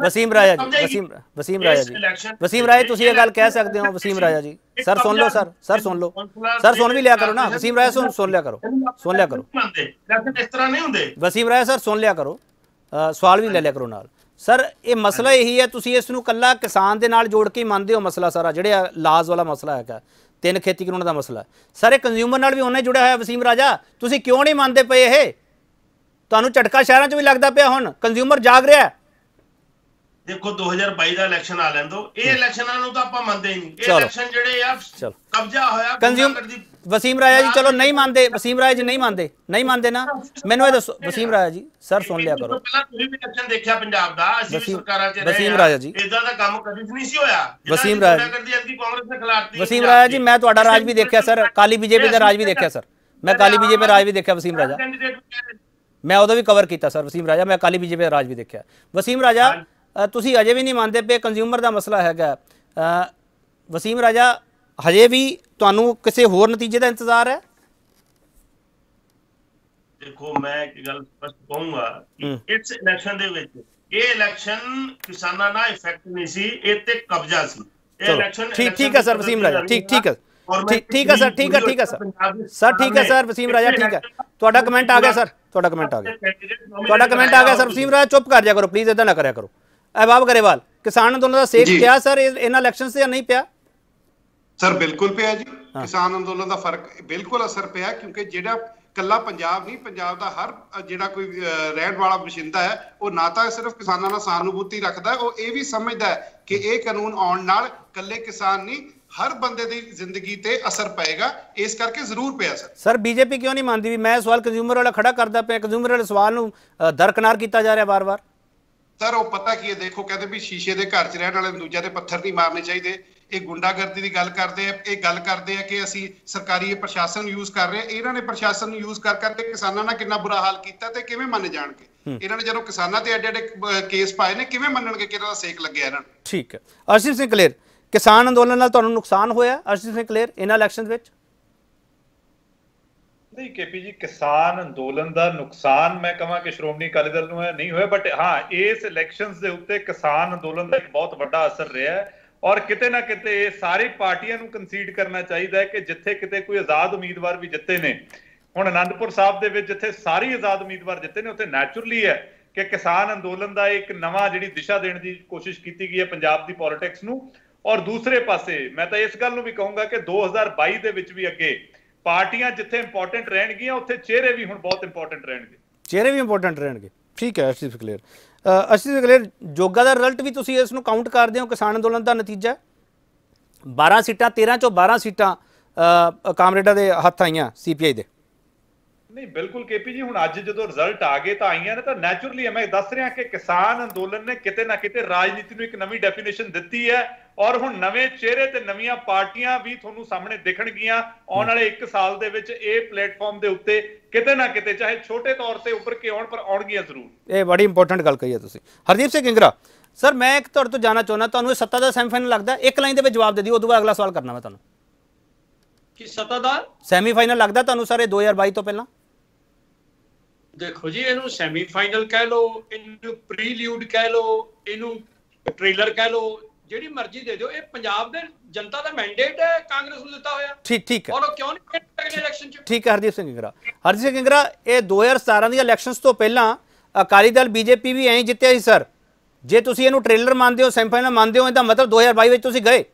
A: ਤੁਸੀਂ ਇਹ ਗੱਲ ਕਹਿ ਸਕਦੇ ਹੋ? ਵਸੀਮ ਰਾਜਾ ਜੀ ਸਰ ਸੁਣ ਲਓ, ਸਰ ਸੁਣ ਵੀ ਲਿਆ ਕਰੋ ਨਾ। ਵਸੀਮ ਰਾਜਾ ਸੁਣ ਲਿਆ ਕਰੋ
H: ਇਸ ਤਰ੍ਹਾਂ ਨਹੀਂ ਹੁੰਦੇ।
A: ਵਸੀਮ ਰਾਜਾ ਸਰ ਸੁਣ ਲਿਆ ਕਰੋ, ਸਵਾਲ ਵੀ ਲੈ ਲਿਆ ਕਰੋ ਨਾਲ। ਸਰ ਇਹ ਮਸਲਾ ਇਹੀ ਹੈ, ਤੁਸੀਂ ਇਸ ਨੂੰ ਕੱਲਾ ਕਿਸਾਨ ਦੇ ਨਾਲ ਜੋੜ ਕੇ ਮੰਨਦੇ ਹੋ ਮਸਲਾ ਸਾਰਾ, ਜਿਹੜੇ ਲਾਜ਼ ਵਾਲਾ ਮਸਲਾ ਹੈਗਾ, 3 ਖੇਤੀ ਕਾਨੂੰਨ ਦਾ ਮਸਲਾ, ਸਰ ਇਹ ਕੰਜ਼ਿਊਮਰ ਨਾਲ ਵੀ ਉਹਨੇ ਜੁੜਿਆ ਹੋਇਆ। ਵਸੀਮ ਰਾਜਾ, ਤੁਸੀਂ ਕਿਉਂ ਨਹੀਂ ਮੰਨਦੇ ਪਏ? ਇਹ ਤੁਹਾਨੂੰ ਝਟਕਾ ਸ਼ਹਿਰਾਂ 'ਚ ਵੀ ਲੱਗਦਾ ਪਿਆ, ਹੁਣ ਕੰਜ਼ਿਊਮਰ ਜਾਗ ਰਿਹਾ।
H: ਦੇਖੋ 2022 ਦਾ ਇਲੈਕਸ਼ਨ ਆ ਲੈਣ ਦਿਓ, ਇਹ ਇਲੈਕਸ਼ਨਾਂ ਨੂੰ ਤਾਂ ਆਪਾਂ ਮੰਨਦੇ ਹੀ ਨਹੀਂ। ਇਹ ਇਲੈਕਸ਼ਨ ਜਿਹੜੇ ਆ ਕਬਜ਼ਾ ਹੋਇਆ ਕੰਜ਼ਿਊਮਰ ਦੀ।
A: ਵਸੀਮ ਰਾਜਾ ਜੀ ਚਲੋ ਨਹੀਂ ਮੰਨਦੇ, ਵਸੀਮ ਰਾਜਾ ਜੀ ਨਹੀਂ ਮੰਨਦੇ ਨਾ, ਮੈਨੂੰ ਇਹ ਦੱਸੋ ਵਸੀਮ ਰਾਜਾ ਜੀ। ਸਰ ਸੁਣ ਲਿਆ ਕਰੋ,
H: ਪਹਿਲਾਂ ਤੁਸੀਂ ਵੀ ਇਲੈਕਸ਼ਨ ਦੇਖਿਆ ਪੰਜਾਬ ਦਾ, ਅਸੀਂ ਵੀ ਸਰਕਾਰਾਂ 'ਚ ਰਹੇ।
A: ਵਸੀਮ ਰਾਜਾ ਜੀ
H: ਇਦਾਂ ਦਾ ਕੰਮ ਕਦੀ ਨਹੀਂ ਸੀ ਹੋਇਆ।
A: ਵਸੀਮ ਰਾਜਾ
H: ਜੀ ਕਾਂਗਰਸ ਨੇ ਖਿਲਾਫਤੀ।
A: ਵਸੀਮ ਰਾਜਾ ਜੀ ਮੈਂ ਤੁਹਾਡਾ ਰਾਜ ਵੀ ਦੇਖਿਆ ਸਰ, ਕਾਲੀ ਬੀਜੇਪੀ ਦਾ ਰਾਜ ਵੀ ਦੇਖਿਆ ਸਰ, ਮੈਂ ਕਾਲੀ ਬੀਜੇਪੀ ਰਾਜ ਵੀ ਦੇਖਿਆ। ਵਸੀਮ ਰਾਜਾ ਮੈਂ ਉਦੋਂ ਵੀ ਕਵਰ ਕੀਤਾ ਸਰ। ਵਸੀਮ ਰਾਜਾ ਮੈਂ ਅਕਾਲੀ ਬੀਜੇਪੀ ਦਾ ਰਾਜ ਵੀ ਦੇਖਿਆ। ਵਸੀਮ ਰਾਜਾ ਤੁਸੀਂ ਅਜੇ ਵੀ ਨਹੀਂ ਮੰਨਦੇ ਪਏ ਕੰਜ਼ਿਊਮਰ ਦਾ ਮਸਲਾ ਹੈਗਾ। ਵਸੀਮ ਰਾਜਾ ਹਜੇ ਵੀ ਤੁਹਾਨੂੰ ਕਿਸੇ ਹੋਰ ਨਤੀਜੇ ਦਾ ਇੰਤਜ਼ਾਰ ਹੈ?
H: ਦੇਖੋ ਮੈਂ ਇੱਕ ਗੱਲ ਸਪਸ਼ਟ ਕਹੂੰਗਾ ਕਿ ਇਸ ਇਲੈਕਸ਼ਨ ਦੇ ਵਿੱਚ ਇਹ ਇਲੈਕਸ਼ਨ ਕਿਸਾਨਾਂ ਨਾਲ ਇਫੈਕਟ ਨਹੀਂ ਸੀ, ਇਹ ਤੇ ਕਬਜ਼ਾ ਸੀ। ਇਹ ਇਲੈਕਸ਼ਨ
A: ਠੀਕ ਹੈ ਸਰ ਵਸੀਮ ਰਾਜਾ, ਠੀਕ ਹੈ ਸਰ, ਠੀਕ ਹੈ ਸਰ ਵਸੀਮ ਰਾਜਾ, ਠੀਕ ਹੈ। ਤੁਹਾਡਾ ਕਮੈਂਟ ਆ ਗਿਆ ਸਰ, ਤੁਹਾਡਾ ਕਮੈਂਟ ਆ ਗਿਆ ਸਰ। ਵਸੀਮ ਰਾਜਾ ਚੁੱਪ ਕਰ ਜਾ ਕਰੋ ਪਲੀਜ਼, ਇਦਾਂ ਨਾ ਕਰਿਆ ਕਰੋ। ਅਹਿਬਾਬ ਗਰੇਵਾਲ, ਕਿਸਾਨ ਅੰਦੋਲਨ ਦਾ ਸੇਕ ਪਿਆ ਸਰ ਇਹਨਾਂ ਇਲੈਕਸ਼ਨ ਤੇ ਜਾਂ ਨਹੀਂ ਪਿਆ?
G: ਸਰ ਬਿਲਕੁਲ ਪਿਆ ਜੀ, ਕਿਸਾਨ ਅੰਦੋਲਨ ਦਾ ਫਰਕ ਬਿਲਕੁਲ ਅਸਰ ਪਿਆ, ਕਿਉਂਕਿ ਜਿਹੜਾ ਕੱਲਾ ਪੰਜਾਬ ਨਹੀਂ, ਪੰਜਾਬ ਦਾ ਹਰ ਜਿਹੜਾ ਕੋਈ ਰਹਿਣ ਵਾਲਾ ਵਸਿੰਦਾ ਹੈ ਉਹ ਨਾ ਤਾਂ ਸਿਰਫ ਕਿਸਾਨਾਂ ਨਾਲ ਸਹਾਨੁਭੂਤੀ ਰੱਖਦਾ, ਉਹ ਇਹ ਵੀ ਸਮਝਦਾ ਹੈ ਕਿ ਇਹ ਕਾਨੂੰਨ ਆਉਣ ਨਾਲ ਕੱਲੇ ਕਿਸਾਨ ਨਹੀਂ ਹਰ ਬੰਦੇ ਦੀ ਜ਼ਿੰਦਗੀ ਤੇ ਅਸਰ ਪਏਗਾ, ਇਸ ਕਰਕੇ ਜ਼ਰੂਰ ਪਿਆ ਸਰ।
A: ਸਰ ਬੀਜੇਪੀ ਕਿਉਂ ਨਹੀਂ ਮੰਨਦੀ? ਵੀ ਮੈਂ ਸਵਾਲ ਕੰਜ਼ਿਊਮਰ ਵਾਲਾ ਖੜਾ ਕਰਦਾ ਪਿਆ, ਕੰਜ਼ਿਊਮਰ ਵਾਲੇ ਸਵਾਲ ਨੂੰ ਦਰਕਨਾਰ ਕੀਤਾ ਜਾ ਰਿਹਾ ਵਾਰ-ਵਾਰ।
G: ਸਰ ਉਹ ਪਤਾ ਕੀ ਹੈ, ਦੇਖੋ ਕਹਿੰਦੇ ਵੀ ਸ਼ੀਸ਼ੇ ਦੇ ਘਰ 'ਚ ਰਹਿਣ ਵਾਲੇ ਦੂਜਿਆਂ ਦੇ ਪੱਥਰ ਨਹੀਂ ਮਾਰਨੇ ਚਾਹੀਦੇ। ਇਹ ਗੁੰਡਾਗਰਦੀ ਦੀ ਗੱਲ ਕਰਦੇ ਆ, ਇਹ ਗੱਲ ਕਰਦੇ ਆ ਕਿ ਅਸੀਂ ਸਰਕਾਰੀ ਪ੍ਰਸ਼ਾਸਨ ਯੂਜ਼ ਕਰ ਰਹੇ ਆ। ਇਹਨਾਂ ਨੇ ਪ੍ਰਸ਼ਾਸਨ ਨੂੰ ਯੂਜ਼ ਕਰ ਕਰਕੇ ਕਿਸਾਨਾਂ ਨਾਲ ਕਿੰਨਾ ਬੁਰਾ ਹਾਲ ਕੀਤਾ ਤੇ ਕਿਵੇਂ ਮੰਨ ਜਾਣਗੇ? ਇਹਨਾਂ ਨੇ ਜਦੋਂ ਕਿਸਾਨਾਂ ਤੇ ਐਡੇ ਕੇਸ ਪਾਏ ਨੇ, ਕਿਵੇਂ ਮੰਨਣਗੇ ਕਿ ਇਹਨਾਂ ਦਾ ਸੇਕ ਲੱਗਿਆ ਇਹਨਾਂ ਨੂੰ?
A: ਠੀਕ ਹੈ। ਅਰਸ਼ਦੀਪ ਸਿੰਘ ਕਲੇਰ, ਕਿਸਾਨ ਅੰਦੋਲਨ ਨਾਲ ਤੁਹਾਨੂੰ ਨੁਕਸਾਨ ਹੋਇਆ? ਅਰਸ਼ਦੀਪ ਸਿੰਘ ਕਲੇਰ ਇਹਨਾਂ ਇਲੈਕਸ਼ਨ ਵਿੱਚ
F: नहीं केपी जी, किसान अंदोलन का नुकसान मैं कहां कि श्रोमणी अकाली दल नूं है नहीं होया, बट हाँ इस इलैक्शनस दे उत्ते किसान अंदोलन का एक बहुत बड़ा असर रहा है और किते ना किते सारी पार्टियां नूं कंसीड करना चाहिए कि जिथे किते कोई आजाद उम्मीदवार भी जिते ने, हुण आनंदपुर साहब दे विच जिथे सारी आजाद उम्मीदवार जिते ने उत्थे नैचुरली है कि किसान अंदोलन का एक नवा जिहड़ी दिशा देने की कोशिश की गई है पंजाब की पॉलिटिक्स नूं। और दूसरे पासे मैं तो इस गल नूं भी कहूंगा कि 2022 दे विच भी अगे पार्टियां जिथे इंपॉर्टेंट रहणगियां उत्थे चेहरे भी हुण बहुत इंपॉर्टेंट रहणगे,
A: चेहरे भी इंपॉर्टेंट रहणगे। ठीक है अर्शदीप कलेर, जोगा का रिजल्ट भी तुसीं इस नूं काउंट करदे हो किसान अंदोलन का नतीजा 12 सीटां 13 चों 12 सीटां कामरेडां दे हत्थ आईयां CPI दे।
F: नहीं बिल्कुल केपी जी, हुण अज जो रिजल्ट आ गए तो आईयां ने तो नैचुरली मैं दस रहा कि किसान अंदोलन ने किते ना किते राजनीति नूं एक नवी डेफिनेशन दी है और हुण नवे चेहरे ते नवीआं पार्टियां भी तुहानूं सामने दिखणगियां आउण वाले 1 साल दे विच इह प्लेटफॉर्म दे उत्ते किते ना किते चाहे छोटे तौर ते उभर के आउण पर आउणगियां जरूर।
A: ये बड़ी इंपॉर्टेंट गल कही है तुसीं। हरदीप सिंह किंगरा सर, मैं एक तुहाडे तों जानना चाहुंदा, तुहानूं सत्ता दा सैमीफाइनल लगदा? एक लाइन दे विच जवाब दे दिओ, उदों बाद अगला सवाल करना मैं तुहानूं।
E: कि सत्ता दा
A: सैमीफाइनल लगदा तुहानूं सर 2022 तो पहलां?
E: देखो जी, इनू सैमीफाइनल कह लो, इनू प्रील्यूड कह लो, इनू ट्रेलर कह लो, ਜਿਹੜੀ ਮਰਜ਼ੀ ਦੇ ਦਿਓ, ਇਹ ਪੰਜਾਬ ਦੇ ਜਨਤਾ ਦਾ ਮੈਂਡੇਟ ਹੈ ਕਾਂਗਰਸ ਨੂੰ ਦਿੱਤਾ ਹੋਇਆ।
A: ਠੀਕ ਹੈ,
E: ਔਰ ਉਹ ਕਿਉਂ ਨਹੀਂ ਖੇਡਦੇ ਇਲੈਕਸ਼ਨ ਚ?
A: ਠੀਕ ਹੈ ਹਰਦੀਪ ਸਿੰਘ ਕਿੰਗਰਾ, ਇਹ 2017 ਦੀਆਂ ਇਲੈਕਸ਼ਨਸ ਤੋਂ ਪਹਿਲਾਂ ਅਕਾਲੀ ਦਲ BJP ਵੀ ਐਂ ਜਿੱਤਿਆ ਸੀ ਸਰ। ਜੇ ਤੁਸੀਂ ਇਹਨੂੰ ਟ੍ਰੇਲਰ ਮੰਨਦੇ ਹੋ, ਸੈਮੀਫਾਈਨਲ ਮੰਨਦੇ ਹੋ, ਇਹਦਾ ਮਤਲਬ 2022 ਵਿੱਚ ਤੁਸੀਂ ਗਏ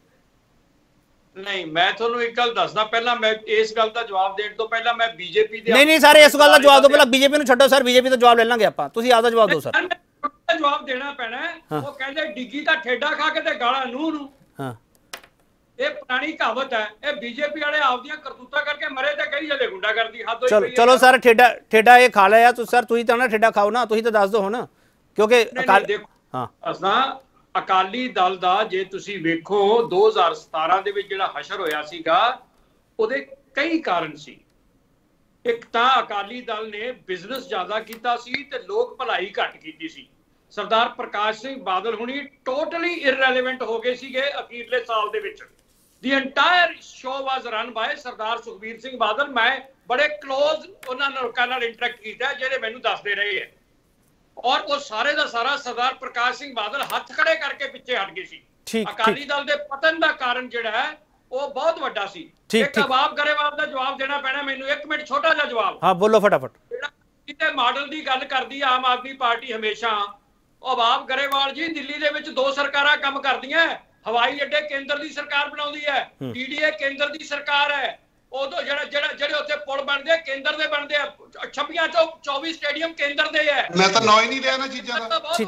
E: ਨਹੀਂ। ਮੈਂ ਤੁਹਾਨੂੰ ਇੱਕ ਗੱਲ ਦੱਸਦਾ, ਪਹਿਲਾਂ ਮੈਂ ਇਸ ਗੱਲ ਦਾ ਜਵਾਬ ਦੇਣ ਤੋਂ ਪਹਿਲਾਂ ਮੈਂ BJP ਦੇ
A: ਨਹੀਂ ਸਰ, ਇਸ ਗੱਲ ਦਾ ਜਵਾਬ ਦਿਓ ਪਹਿਲਾਂ। BJP ਨੂੰ ਛੱਡੋ ਸਰ, BJP ਦਾ ਜਵਾਬ ਲੈ ਲਾਂਗੇ ਆਪਾਂ, ਤੁਸੀਂ ਆਪਦਾ ਜਵਾਬ ਦਿਓ ਸਰ।
E: ਜਵਾਬ ਦੇਣਾ ਪੈਣਾ। ਉਹ ਕਹਿੰਦੇ ਡਿੱਗੀ ਤਾਂ ਠੇਡਾ ਖਾ ਕੇ ਤੇ ਗਾਲਾਂ ਨੂੰਹ ਨੂੰ।
A: ਹਾਂ,
E: ਇਹ ਪੁਰਾਣੀ ਕਹਾਵਤ ਹੈ। ਇਹ BJP ਵਾਲੇ ਆਪਦੀਆਂ ਕਰਤੂਤਾਂ ਕਰਕੇ ਮਰੇ ਤੇ ਕਹੀ ਜਾਂਦੇ ਗੁੰਡਾਗਰਦੀ ਹੱਦ ਹੋਈ ਪਈ।
A: ਚਲੋ ਸਰ, ਠੇਡਾ ਇਹ ਖਾ ਲਿਆ ਤੁਸੀਂ ਸਰ, ਤੁਸੀਂ ਤਾਂ ਨਾ ਠੇਡਾ ਖਾਓ ਨਾ, ਤੁਸੀਂ ਤਾਂ ਦੱਸ ਦਿਓ ਹੁਣ, ਕਿਉਂਕਿ
E: ਹਾਂ ਅਸਾਂ ਅਕਾਲੀ ਦਲ ਦਾ ਜੇ ਤੁਸੀਂ ਵੇਖੋ 2017 ਦੇ ਵਿੱਚ ਜਿਹੜਾ ਹਸ਼ਰ ਹੋਇਆ ਸੀਗਾ, ਉਹਦੇ ਕਈ ਕਾਰਨ ਸੀ। ਇੱਕ ਤਾਂ ਅਕਾਲੀ ਦਲ ਨੇ ਬਿਜ਼ਨਸ ਜ਼ਿਆਦਾ ਕੀਤਾ ਸੀ ਤੇ ਲੋਕ ਭਲਾਈ ਘੱਟ ਕੀਤੀ ਸੀ। ਸਰਦਾਰ ਪ੍ਰਕਾਸ਼ ਸਿੰਘ ਬਾਦਲ ਹੁਣੀ ਟੋਟਲੀ ਇਰਰੈਲੇਵੈਂਟ ਹੋ ਗਏ ਸੀਗੇ ਅਖੀਰਲੇ ਸਾਲ ਦੇ ਵਿੱਚ। The entire show was run by Sardar Sukhbir Singh Badal. ਮੈਂ ਬੜੇ ਕਲੋਜ਼ ਉਹਨਾਂ ਲੋਕਾਂ ਨਾਲ ਇੰਟਰੈਕਟ ਕੀਤਾ ਜਿਹੜੇ ਮੈਨੂੰ ਦੱਸਦੇ ਰਹੇ ਹੈ, ਔਰ ਉਹ ਸਾਰੇ ਦਾ ਸਾਰਾ ਸਰਦਾਰ ਪ੍ਰਕਾਸ਼ ਸਿੰਘ ਬਾਦਲ ਹੱਥ ਖੜੇ ਕਰਕੇ ਪਿੱਛੇ ਹਟ ਗਏ ਸੀ। ਅਕਾਲੀ ਦਲ ਦੇ ਪਤਨ ਦਾ ਕਾਰਨ ਜਿਹੜਾ ਹੈ ਉਹ ਬਹੁਤ ਵੱਡਾ ਸੀ। ਇੱਕ ਅਬਾਬ ਗਰੇਵਾਲ ਦਾ ਜਵਾਬ ਦੇਣਾ ਪੈਣਾ ਮੈਨੂੰ। 1 ਮਿੰਟ ਛੋਟਾ ਜਿਹਾ ਜਵਾਬ।
A: ਹਾਂ ਬੋਲੋ ਫਟਾਫਟ।
E: ਜਿਹੜਾ ਕਿਤੇ ਮਾਡਲ ਦੀ ਗੱਲ ਕਰਦੀ ਆਮ ਆਦਮੀ ਪਾਰਟੀ ਹਮੇਸ਼ਾ, ਅਬਾਬ ਗਰੇਵਾਲ ਜੀ ਦਿੱਲੀ ਦੇ ਵਿੱਚ 2 ਸਰਕਾਰਾਂ ਕੰਮ ਕਰਦੀਆਂ। ਹਵਾਈ ਅੱਡੇ ਕੇਂਦਰ ਦੀ ਸਰਕਾਰ ਬਣਾਉਂਦੀ ਹੈ, TDA ਕੇਂਦਰ ਦੀ ਸਰਕਾਰ ਹੈ। ਉਦੋਂ ਜਿਹੜੇ ਉੱਥੇ ਪੁਲ ਬਣਦੇ ਆ ਕੇਂਦਰ ਦੇ ਬਣਦੇ ਆ। 26 ਚੋਂ 24 ਸਟੇਡੀਅਮ ਕੇਂਦਰ ਦੇ ਹੈ।
G: ਮੈਂ ਤਾਂ ਨੌ ਹੀ ਨਹੀਂ ਲਿਆ ਨਾ ਚੀਜ਼ਾਂ ਦਾ।
A: ਠੀਕ